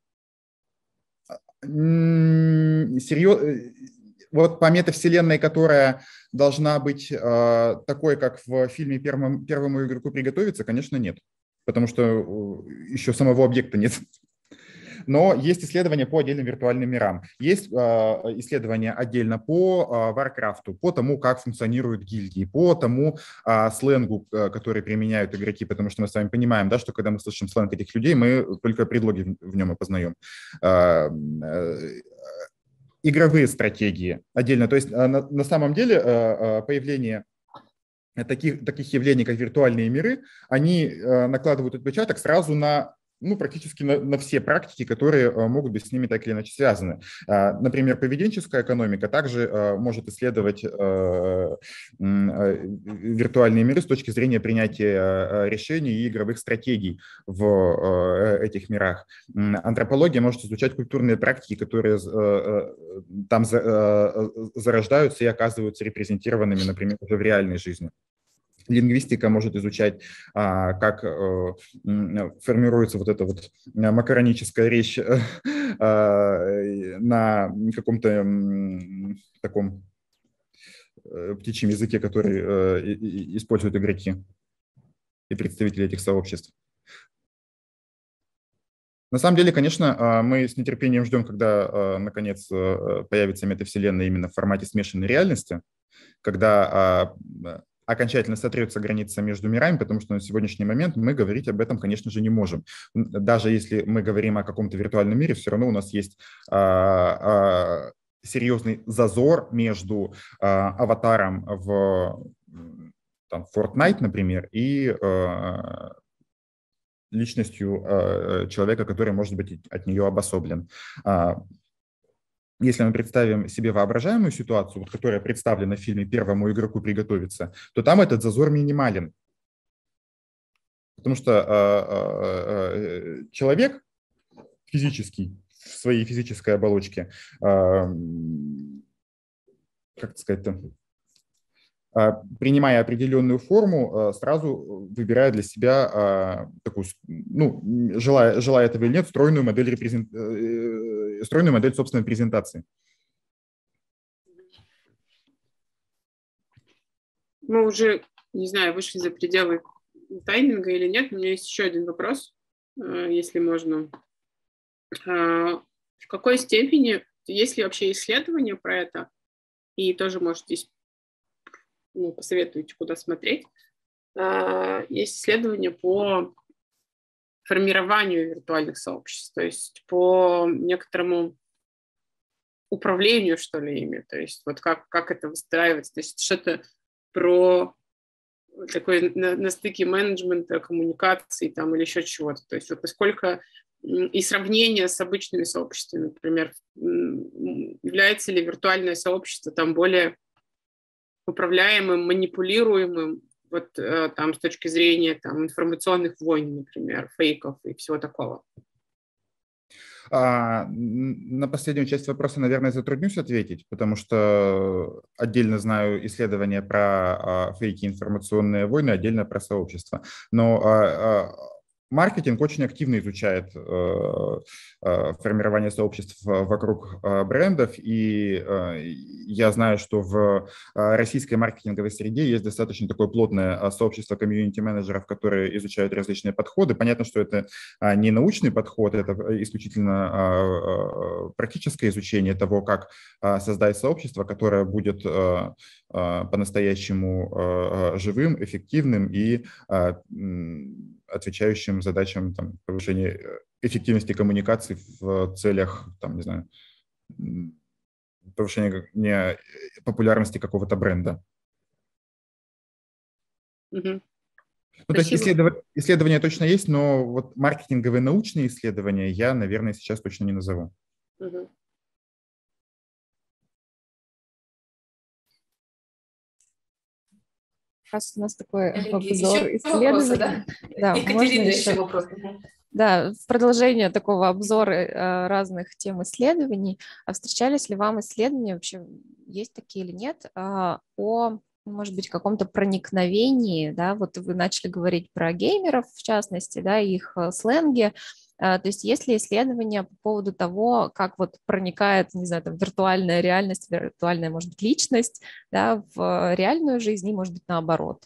Серьез... Вот по метавселенной, которая должна быть э, такой, как в фильме «Первому, первому игроку приготовиться», конечно, нет. Потому что еще самого объекта нет. Но есть исследования по отдельным виртуальным мирам. Есть э, исследования отдельно по э, Warcraft, по тому, как функционируют гильдии, по тому э, сленгу, э, который применяют игроки, потому что мы с вами понимаем, да, что когда мы слышим сленг этих людей, мы только предлоги в, в нем опознаем. Э, э, игровые стратегии отдельно. То есть э, на, на самом деле э, появление таких, таких явлений, как виртуальные миры, они э, накладывают отпечаток сразу на ну, практически на, на все практики, которые а, могут быть с ними так или иначе связаны. А, например, поведенческая экономика также а, может исследовать а, а, виртуальные миры с точки зрения принятия а, решений и игровых стратегий в а, этих мирах. Антропология может изучать культурные практики, которые а, там за, а, зарождаются и оказываются репрезентированными, например, уже в реальной жизни. Лингвистика может изучать, а, как а, формируется вот эта вот макароническая речь а, на каком-то м, таком птичьем языке, который а, и, и используют игроки и представители этих сообществ. На самом деле, конечно, мы с нетерпением ждем, когда, наконец, появится метавселенная именно в формате смешанной реальности, когда окончательно сотрется граница между мирами, потому что на сегодняшний момент мы говорить об этом, конечно же, не можем. Даже если мы говорим о каком-то виртуальном мире, все равно у нас есть а, а, серьезный зазор между а, аватаром в там, Fortnite, например, и а, личностью а, человека, который может быть от нее обособлен. А, Если мы представим себе воображаемую ситуацию, вот, которая представлена в фильме «Первому игроку приготовиться», то там этот зазор минимален. Потому что э, э, человек физический, в своей физической оболочке, э, как сказать-то, э, принимая определенную форму, э, сразу выбирая для себя э, такую, ну, желая, желая этого или нет, стройную модель репрезентации, стройную модель собственной презентации. Мы уже, не знаю, вышли за пределы тайминга или нет. У меня есть еще один вопрос, если можно. В какой степени, есть ли вообще исследования про это? И тоже, может, здесь ну, посоветуете, куда смотреть. Есть исследования по формированию виртуальных сообществ, то есть по некоторому управлению, что ли, ими, то есть вот как, как это выстраивается, то есть что-то про такой на, на стыке менеджмента, коммуникации там или еще чего-то, то есть вот насколько и сравнение с обычными сообществами, например, является ли виртуальное сообщество там более управляемым, манипулируемым, вот там с точки зрения там, информационных войн, например, фейков и всего такого? А, на последнюю часть вопроса, наверное, затруднюсь ответить, потому что отдельно знаю исследования про а, фейки, информационные войны, отдельно про сообщества. Но а, а, маркетинг очень активно изучает э, э, формирование сообществ вокруг э, брендов, и э, я знаю, что в э, российской маркетинговой среде есть достаточно такое плотное э, сообщество комьюнити-менеджеров, которые изучают различные подходы. Понятно, что это э, не научный подход, это исключительно э, э, практическое изучение того, как э, создать сообщество, которое будет э, э, по-настоящему э, живым, эффективным и э, отвечающим задачам там, повышения эффективности коммуникаций в целях, там, не знаю, повышения не, популярности какого-то бренда. Угу. Ну, то есть исследов... исследования точно есть, но вот маркетинговые научные исследования я, наверное, сейчас точно не назову. Угу. Раз у нас такой Коллеги, обзор исследований. Вопросы, да? Да, Екатерина, еще, еще вопрос. Да, в продолжение такого обзора разных тем исследований, а встречались ли вам исследования, вообще есть такие или нет, о, может быть, каком-то проникновении, да, вот вы начали говорить про геймеров, в частности, да, их сленги, то есть есть ли исследования по поводу того, как вот проникает, не знаю, там, виртуальная реальность, виртуальная, может быть, личность, да, в реальную жизнь и, может быть, наоборот?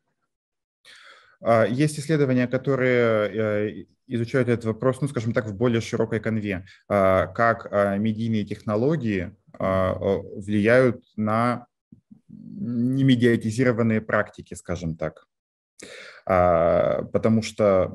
Есть исследования, которые изучают этот вопрос, ну, скажем так, в более широкой канве, как медийные технологии влияют на немедиатизированные практики, скажем так. Потому что,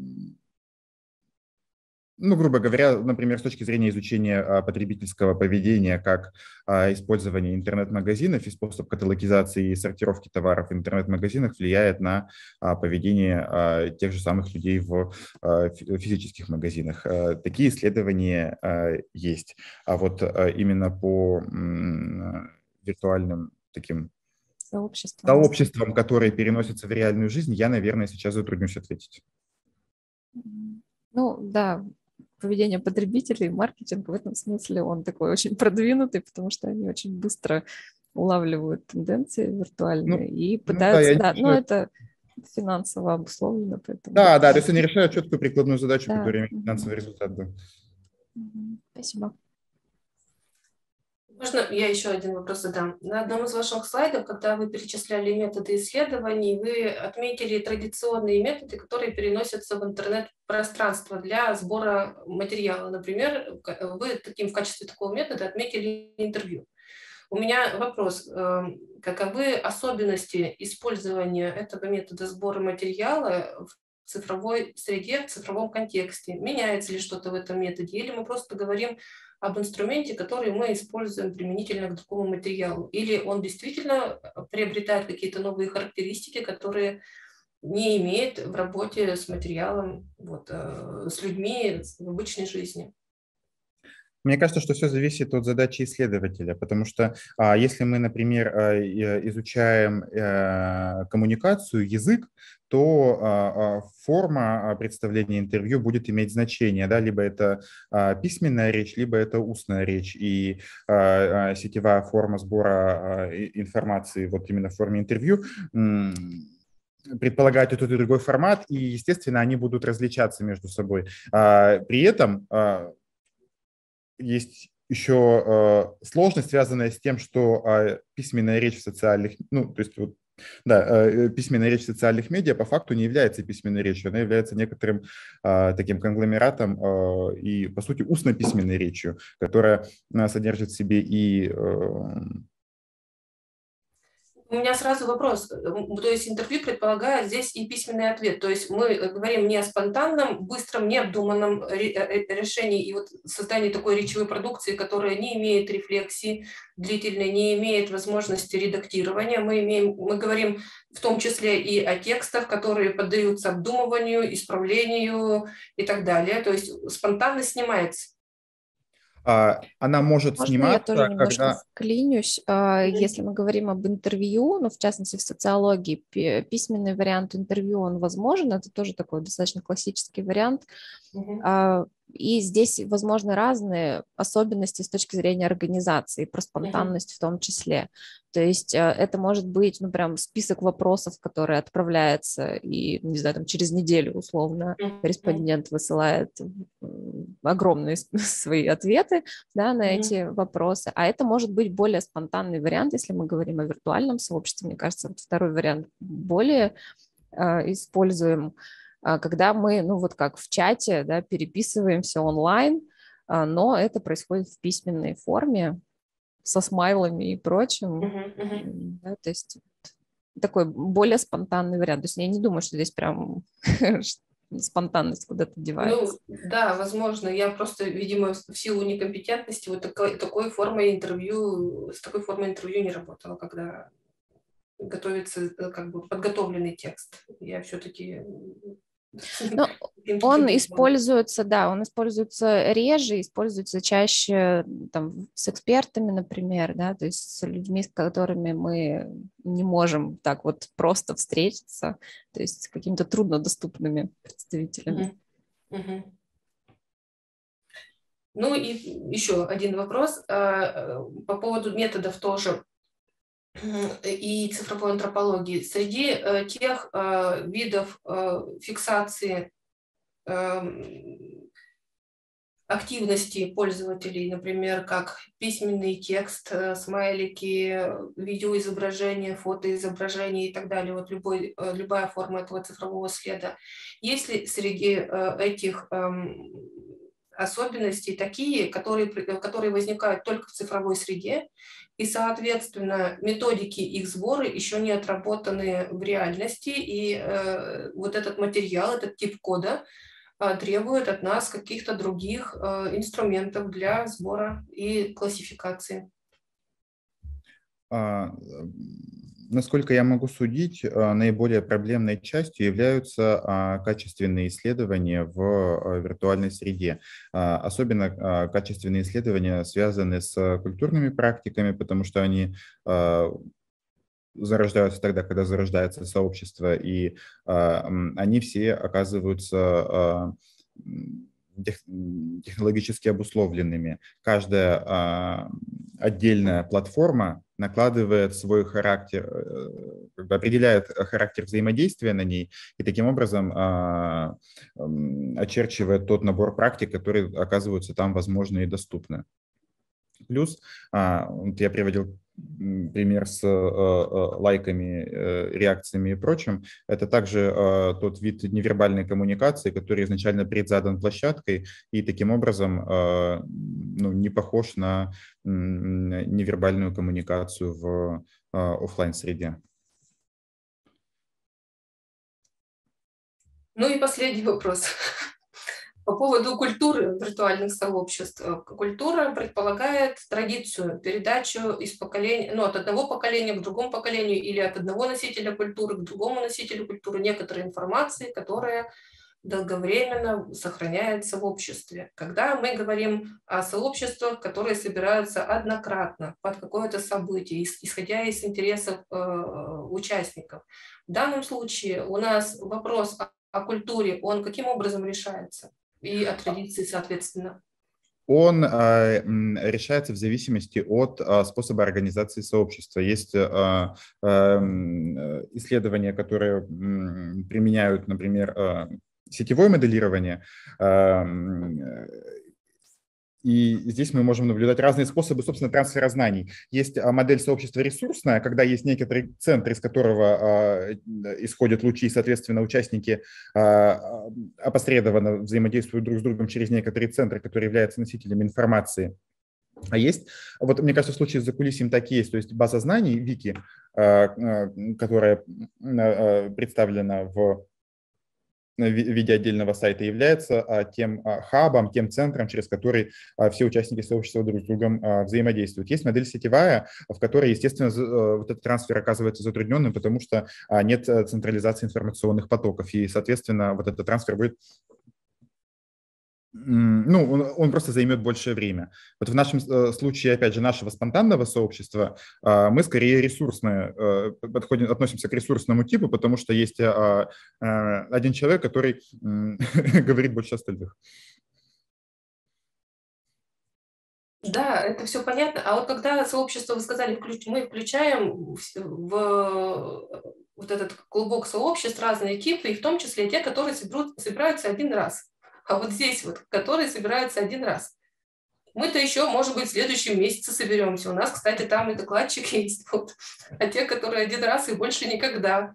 ну, грубо говоря, например, с точки зрения изучения потребительского поведения, как использование интернет-магазинов и способ каталогизации и сортировки товаров в интернет-магазинах влияет на поведение тех же самых людей в физических магазинах. Такие исследования есть. А вот именно по виртуальным таким сообществам, сообществам, которые переносятся в реальную жизнь, я, наверное, сейчас затруднюсь ответить. Ну, да. Поведение потребителей, маркетинг в этом смысле он такой очень продвинутый, потому что они очень быстро улавливают тенденции виртуальные ну, и пытаются, ну, да, да, но это финансово обусловлено. Поэтому... Да, да, то есть они решают четкую прикладную задачу, да. которая имеет финансовый результат. Да. Спасибо. Можно я еще один вопрос задам? На одном из ваших слайдов, когда вы перечисляли методы исследований, вы отметили традиционные методы, которые переносятся в интернет-пространство для сбора материала. Например, вы таким, в качестве такого метода отметили интервью. У меня вопрос. Каковы особенности использования этого метода сбора материала в цифровой среде, в цифровом контексте? Меняется ли что-то в этом методе? Или мы просто говорим об инструменте, который мы используем применительно к другому материалу? Или он действительно приобретает какие-то новые характеристики, которые не имеет в работе с материалом, вот, с людьми в обычной жизни? Мне кажется, что все зависит от задачи исследователя, потому что а, если мы, например, изучаем а, коммуникацию, язык, то а, форма представления интервью будет иметь значение, да, либо это а, письменная речь, либо это устная речь, и а, сетевая форма сбора а, информации вот именно в форме интервью предполагает и тот, и другой формат, и, естественно, они будут различаться между собой. А, при этом а, есть еще э, сложность, связанная с тем, что э, письменная речь в социальных, ну, то есть, вот, да, э, письменная речь в социальных медиа по факту не является письменной речью, она является некоторым э, таким конгломератом э, и, по сути, устно-письменной речью, которая э, содержит в себе и... Э, У меня сразу вопрос. То есть интервью предполагает здесь и письменный ответ. То есть мы говорим не о спонтанном, быстром, необдуманном решении и вот создании такой речевой продукции, которая не имеет рефлексии длительной, не имеет возможности редактирования. Мы, имеем, мы говорим в том числе и о текстах, которые поддаются обдумыванию, исправлению и так далее. То есть спонтанность снимается. Она может Можно сниматься, я тоже немножко когда... вклинюсь? Если мы говорим об интервью, ну, в частности, в социологии, письменный вариант интервью, он возможен, это тоже такой достаточно классический вариант. Mm-hmm. И здесь, возможно, разные особенности с точки зрения организации, про спонтанность в том числе. То есть это может быть, ну, прям список вопросов, которые отправляются, и, не знаю, там, через неделю, условно, респондент высылает огромные свои ответы, да, на эти вопросы. А это может быть более спонтанный вариант, если мы говорим о виртуальном сообществе. Мне кажется, вот второй вариант более э, используем, когда мы, ну вот как в чате, да, переписываемся онлайн, но это происходит в письменной форме со смайлами и прочим. Uh-huh, uh-huh. Да, то есть такой более спонтанный вариант. То есть я не думаю, что здесь прям спонтанность куда-то девается. Ну, да, возможно. Я просто, видимо, в силу некомпетентности вот такой, такой формой интервью, с такой формой интервью не работала, когда готовится как бы подготовленный текст. Я все-таки... Ну, он используется, да, он используется реже, используется чаще там, с экспертами, например, да, то есть с людьми, с которыми мы не можем так вот просто встретиться, то есть с какими-то труднодоступными представителями. Uh-huh. Uh-huh. Ну и еще один вопрос по поводу методов тоже и цифровой антропологии. Среди э, тех э, видов э, фиксации э, активности пользователей, например, как письменный текст, э, смайлики, видеоизображение, фотоизображение и так далее, вот любой, э, любая форма этого цифрового следа. Есть ли среди э, этих э, особенностей такие, которые, которые возникают только в цифровой среде, и, соответственно, методики их сбора еще не отработаны в реальности, и э, вот этот материал, этот тип кода э, требует от нас каких-то других э, инструментов для сбора и классификации. А, насколько я могу судить, наиболее проблемной частью являются качественные исследования в виртуальной среде. Особенно качественные исследования связаны с культурными практиками, потому что они зарождаются тогда, когда зарождается сообщество, и они все оказываются технологически обусловленными. Каждая а, отдельная платформа накладывает свой характер, как бы определяет характер взаимодействия на ней и таким образом а, очерчивает тот набор практик, которые оказываются там возможны и доступны. Плюс, а, вот я приводил пример с э, э, лайками, э, реакциями и прочим, это также э, тот вид невербальной коммуникации, который изначально предзадан площадкой и таким образом э, ну, не похож на э, невербальную коммуникацию в э, офлайн-среде. Ну и последний вопрос. По поводу культуры виртуальных сообществ. Культура предполагает традицию, передачу из поколения, ну, от одного поколения к другому поколению или от одного носителя культуры к другому носителю культуры некоторой информации, которая долговременно сохраняется в обществе. Когда мы говорим о сообществах, которые собираются однократно под какое-то событие, исходя из интересов э, участников. В данном случае у нас вопрос о, о культуре, он каким образом решается? И от традиции, соответственно. Он э, решается в зависимости от э, способа организации сообщества. Есть э, э, исследования, которые э, применяют, например, э, сетевое моделирование. Э, И здесь мы можем наблюдать разные способы, собственно, трансфера знаний. Есть модель сообщества ресурсная, когда есть некоторый центр, из которого э, исходят лучи, и, соответственно, участники э, опосредованно взаимодействуют друг с другом через некоторые центры, которые являются носителями информации. А есть, вот мне кажется, в случае с закулисьем так и есть, то есть база знаний, вики, э, э, которая э, представлена в в виде отдельного сайта, является тем хабом, тем центром, через который все участники сообщества друг с другом взаимодействуют. Есть модель сетевая, в которой, естественно, вот этот трансфер оказывается затрудненным, потому что нет централизации информационных потоков, и, соответственно, вот этот трансфер будет... Ну, он, он просто займет большее время. Вот в нашем случае, опять же, нашего спонтанного сообщества, мы скорее ресурсное, подходим, относимся к ресурсному типу, потому что есть один человек, который говорит больше остальных. Да, это все понятно. А вот когда сообщество, вы сказали, включ- мы включаем в, с- в вот этот клубок сообществ разные типы, и в том числе те, которые соберут- собираются один раз. А вот здесь вот, которые собираются один раз. Мы-то еще, может быть, в следующем месяце соберемся. У нас, кстати, там и докладчик есть. Вот. А те, которые один раз и больше никогда.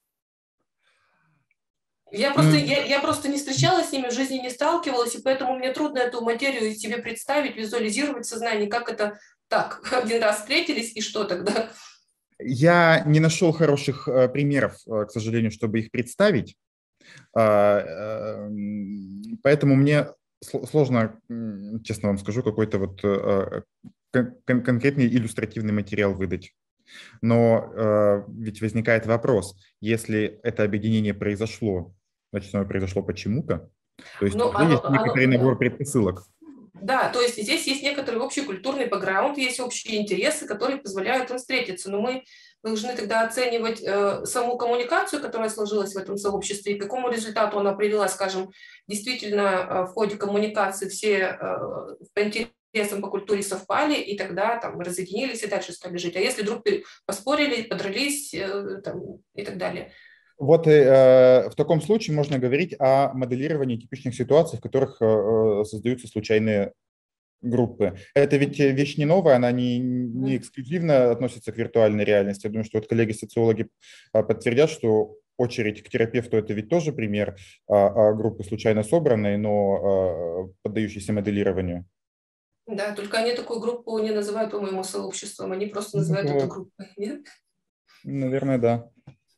Я просто, я, я просто не встречалась с ними, в жизни не сталкивалась, и поэтому мне трудно эту материю себе представить, визуализировать в сознании, как это так, один раз встретились, и что тогда? Я не нашел хороших э, примеров, э, к сожалению, чтобы их представить, А, э, поэтому мне сл- сложно, м, честно вам скажу, какой-то вот э, кон- кон- конкретный иллюстративный материал выдать. Но э, ведь возникает вопрос, если это объединение произошло, значит, оно произошло почему-то, то есть Ну, уже есть оно, некоторый оно, набор да. предпосылок. Да, то есть здесь есть некоторый общий культурный бэкграунд, есть общие интересы, которые позволяют им встретиться. Но мы должны тогда оценивать э, саму коммуникацию, которая сложилась в этом сообществе, и к какому результату она привела, скажем, действительно э, в ходе коммуникации все э, по интересам по культуре совпали, и тогда там разъединились и дальше стали жить. А если вдруг поспорили, подрались э, там, и так далее. Вот э, в таком случае можно говорить о моделировании типичных ситуаций, в которых э, создаются случайные группы. Это ведь вещь не новая, она не, не эксклюзивно относится к виртуальной реальности. Я думаю, что вот коллеги-социологи подтвердят, что очередь к терапевту – это ведь тоже пример а, а, группы случайно собранной, но а, поддающейся моделированию. Да, только они такую группу не называют, по-моему, сообществом, они просто называют Ну, это группой. Нет? наверное, да.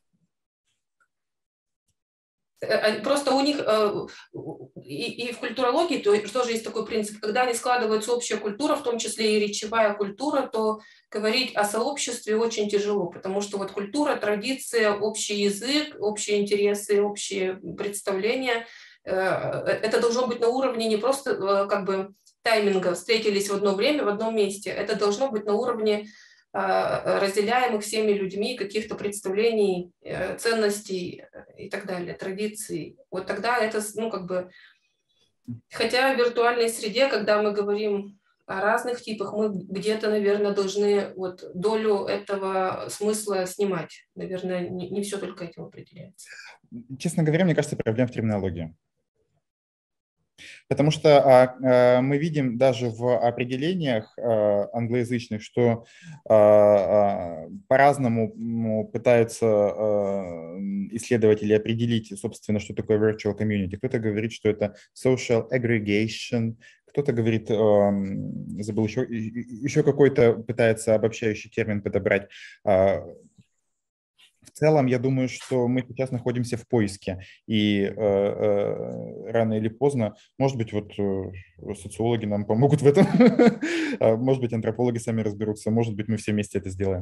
Просто у них и, и в культурологии то, тоже есть такой принцип, когда они складываются общая культура, в том числе и речевая культура, то говорить о сообществе очень тяжело, потому что вот культура, традиция, общий язык, общие интересы, общие представления, это должно быть на уровне не просто как бы тайминга, встретились в одно время, в одном месте, это должно быть на уровне разделяемых всеми людьми каких-то представлений, ценностей и так далее, традиций. Вот тогда это, ну, как бы... Хотя в виртуальной среде, когда мы говорим о разных типах, мы где-то, наверное, должны вот долю этого смысла снимать. Наверное, не, не все только этим определяется. Честно говоря, мне кажется, проблема в терминологии. Потому что а, мы видим даже в определениях а, англоязычных, что а, а, по-разному пытаются а, исследователи определить, собственно, что такое virtual community. Кто-то говорит, что это social aggregation, кто-то говорит, а, забыл еще, еще какой-то пытается обобщающий термин подобрать. А, В целом, я думаю, что мы сейчас находимся в поиске, и э, э, рано или поздно, может быть, вот э, социологи нам помогут в этом, может быть, антропологи сами разберутся, может быть, мы все вместе это сделаем.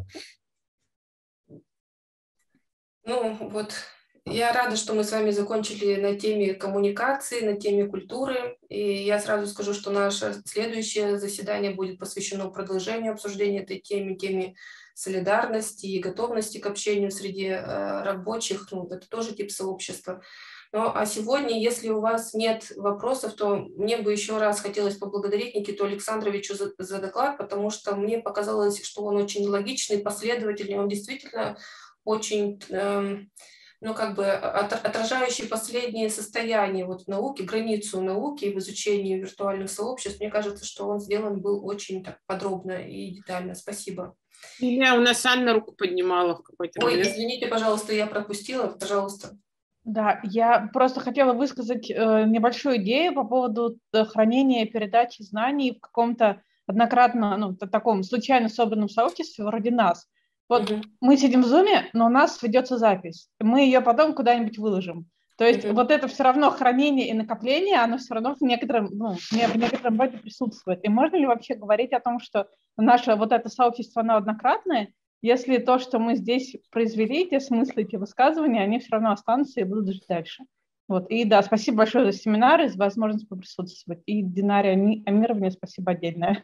Ну, вот я рада, что мы с вами закончили на теме коммуникации, на теме культуры. И я сразу скажу, что наше следующее заседание будет посвящено продолжению обсуждения этой темы, теме солидарности и готовности к общению среди э, рабочих. Ну, это тоже тип сообщества. Ну, а сегодня, если у вас нет вопросов, то мне бы еще раз хотелось поблагодарить Никиту Александровичу за, за доклад, потому что мне показалось, что он очень логичный, последовательный, он действительно очень... Э, ну, как бы отражающий последние состояния вот в науке, границу науки в изучении виртуальных сообществ. Мне кажется, что он сделан был очень так подробно и детально. Спасибо. Илья, у нас Анна руку поднимала в какой-то Ой, момент. извините, пожалуйста, я пропустила. Пожалуйста. Да, я просто хотела высказать э, небольшую идею по поводу хранения и передачи знаний в каком-то однократно, ну, таком случайно собранном сообществе вроде нас. Вот угу. Мы сидим в Zoom, но у нас ведется запись. Мы ее потом куда-нибудь выложим. То есть угу. вот это все равно хранение и накопление, оно все равно в некотором, ну, в некотором роде присутствует. И можно ли вообще говорить о том, что наше вот это сообщество, оно однократное, если то, что мы здесь произвели, те смыслы, те высказывания, они все равно останутся и будут жить дальше. Вот. И да, спасибо большое за семинар и за возможность поприсутствовать. И Динаре Амировне спасибо отдельное.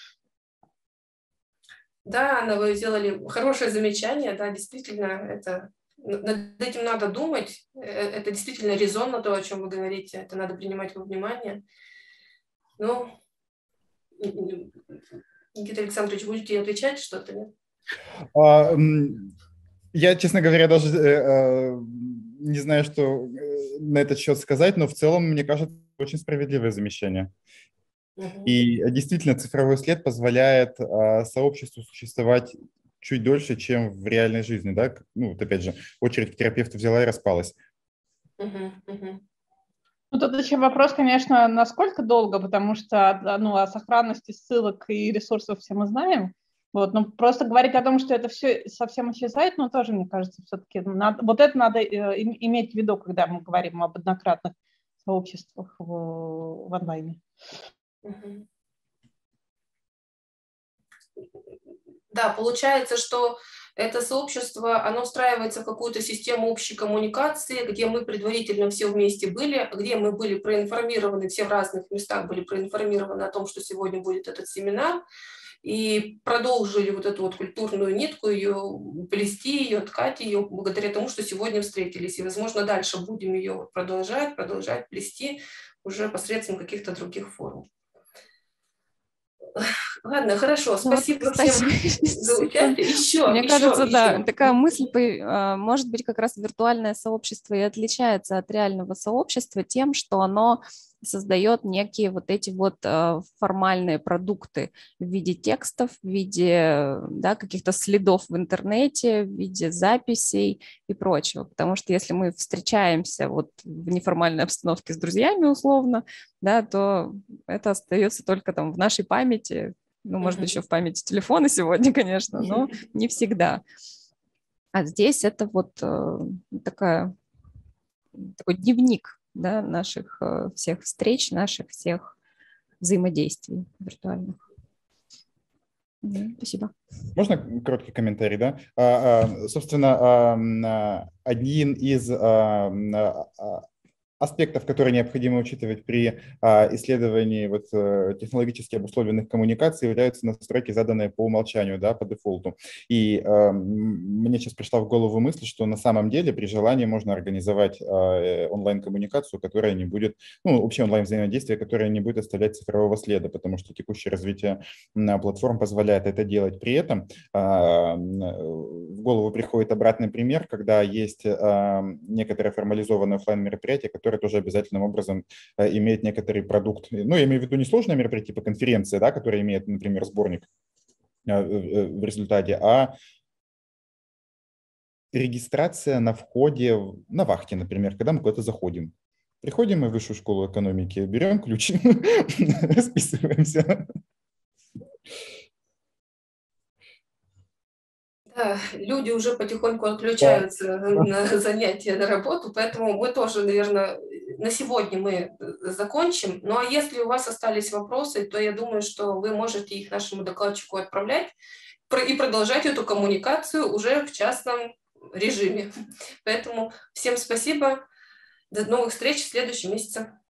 Да, Анна, вы сделали хорошее замечание, да, действительно, это, над этим надо думать, это действительно резонно то, о чем вы говорите, это надо принимать во внимание. Ну, Никита Александрович, будете отвечать что-то, нет? А, я, честно говоря, даже э, не знаю, что на этот счет сказать, но в целом, мне кажется, очень справедливое замечание. Uh-huh. И действительно, цифровой след позволяет э, сообществу существовать чуть дольше, чем в реальной жизни, да? Ну, вот опять же, очередь к терапевту взяла и распалась. Uh-huh. Uh-huh. Ну, тут еще вопрос, конечно, насколько долго, потому что, ну, о сохранности ссылок и ресурсов все мы знаем. Вот, но просто говорить о том, что это все совсем исчезает, ну, тоже, мне кажется, все-таки надо, вот это надо иметь в виду, когда мы говорим об однократных сообществах в, в онлайне. Uh-huh. Да, получается, что это сообщество, оно встраивается в какую-то систему общей коммуникации, где мы предварительно все вместе были, где мы были проинформированы, все в разных местах были проинформированы о том, что сегодня будет этот семинар, и продолжили вот эту вот культурную нитку, ее плести, ее ткать, ее благодаря тому, что сегодня встретились. И, возможно, дальше будем ее продолжать, продолжать плести уже посредством каких-то других форм. Ладно, хорошо, спасибо ну, всем за участие. Еще, Мне еще, кажется, еще. да, такая мысль, может быть, как раз виртуальное сообщество и отличается от реального сообщества тем, что оно создает некие вот эти вот формальные продукты в виде текстов, в виде да, каких-то следов в интернете, в виде записей и прочего. Потому что если мы встречаемся вот в неформальной обстановке с друзьями условно, да, то это остается только там в нашей памяти, ну, может быть, еще в памяти телефона сегодня, конечно, но не всегда. А здесь это вот такая, такой дневник, да, наших э, всех встреч, наших всех взаимодействий виртуальных. Mm, спасибо. Можно короткий комментарий, да? А, а, собственно, а, один из а, аспектов, которые необходимо учитывать при а, исследовании вот, технологически обусловленных коммуникаций, являются настройки, заданные по умолчанию, да, по дефолту. И а, мне сейчас пришла в голову мысль, что на самом деле при желании можно организовать а, онлайн-коммуникацию, которая не будет, ну, вообще онлайн-взаимодействие, которое не будет оставлять цифрового следа, потому что текущее развитие а, платформ позволяет это делать. При этом а, в голову приходит обратный пример, когда есть а, некоторое формализованное офлайн-мероприятие, которое тоже обязательным образом э, имеет некоторый продукт. Ну, я имею в виду не сложное мероприятие, типа конференция, да, которая имеет, например, сборник э, э, в результате, а регистрация на входе, на вахте, например, когда мы куда-то заходим. Приходим мы в высшую школу экономики, берем ключи, расписываемся. Да, люди уже потихоньку отключаются да. на занятия, на работу, поэтому мы тоже, наверное, на сегодня мы закончим. Ну а если у вас остались вопросы, то я думаю, что вы можете их нашему докладчику отправлять и продолжать эту коммуникацию уже в частном режиме. Поэтому всем спасибо. До новых встреч в следующем месяце.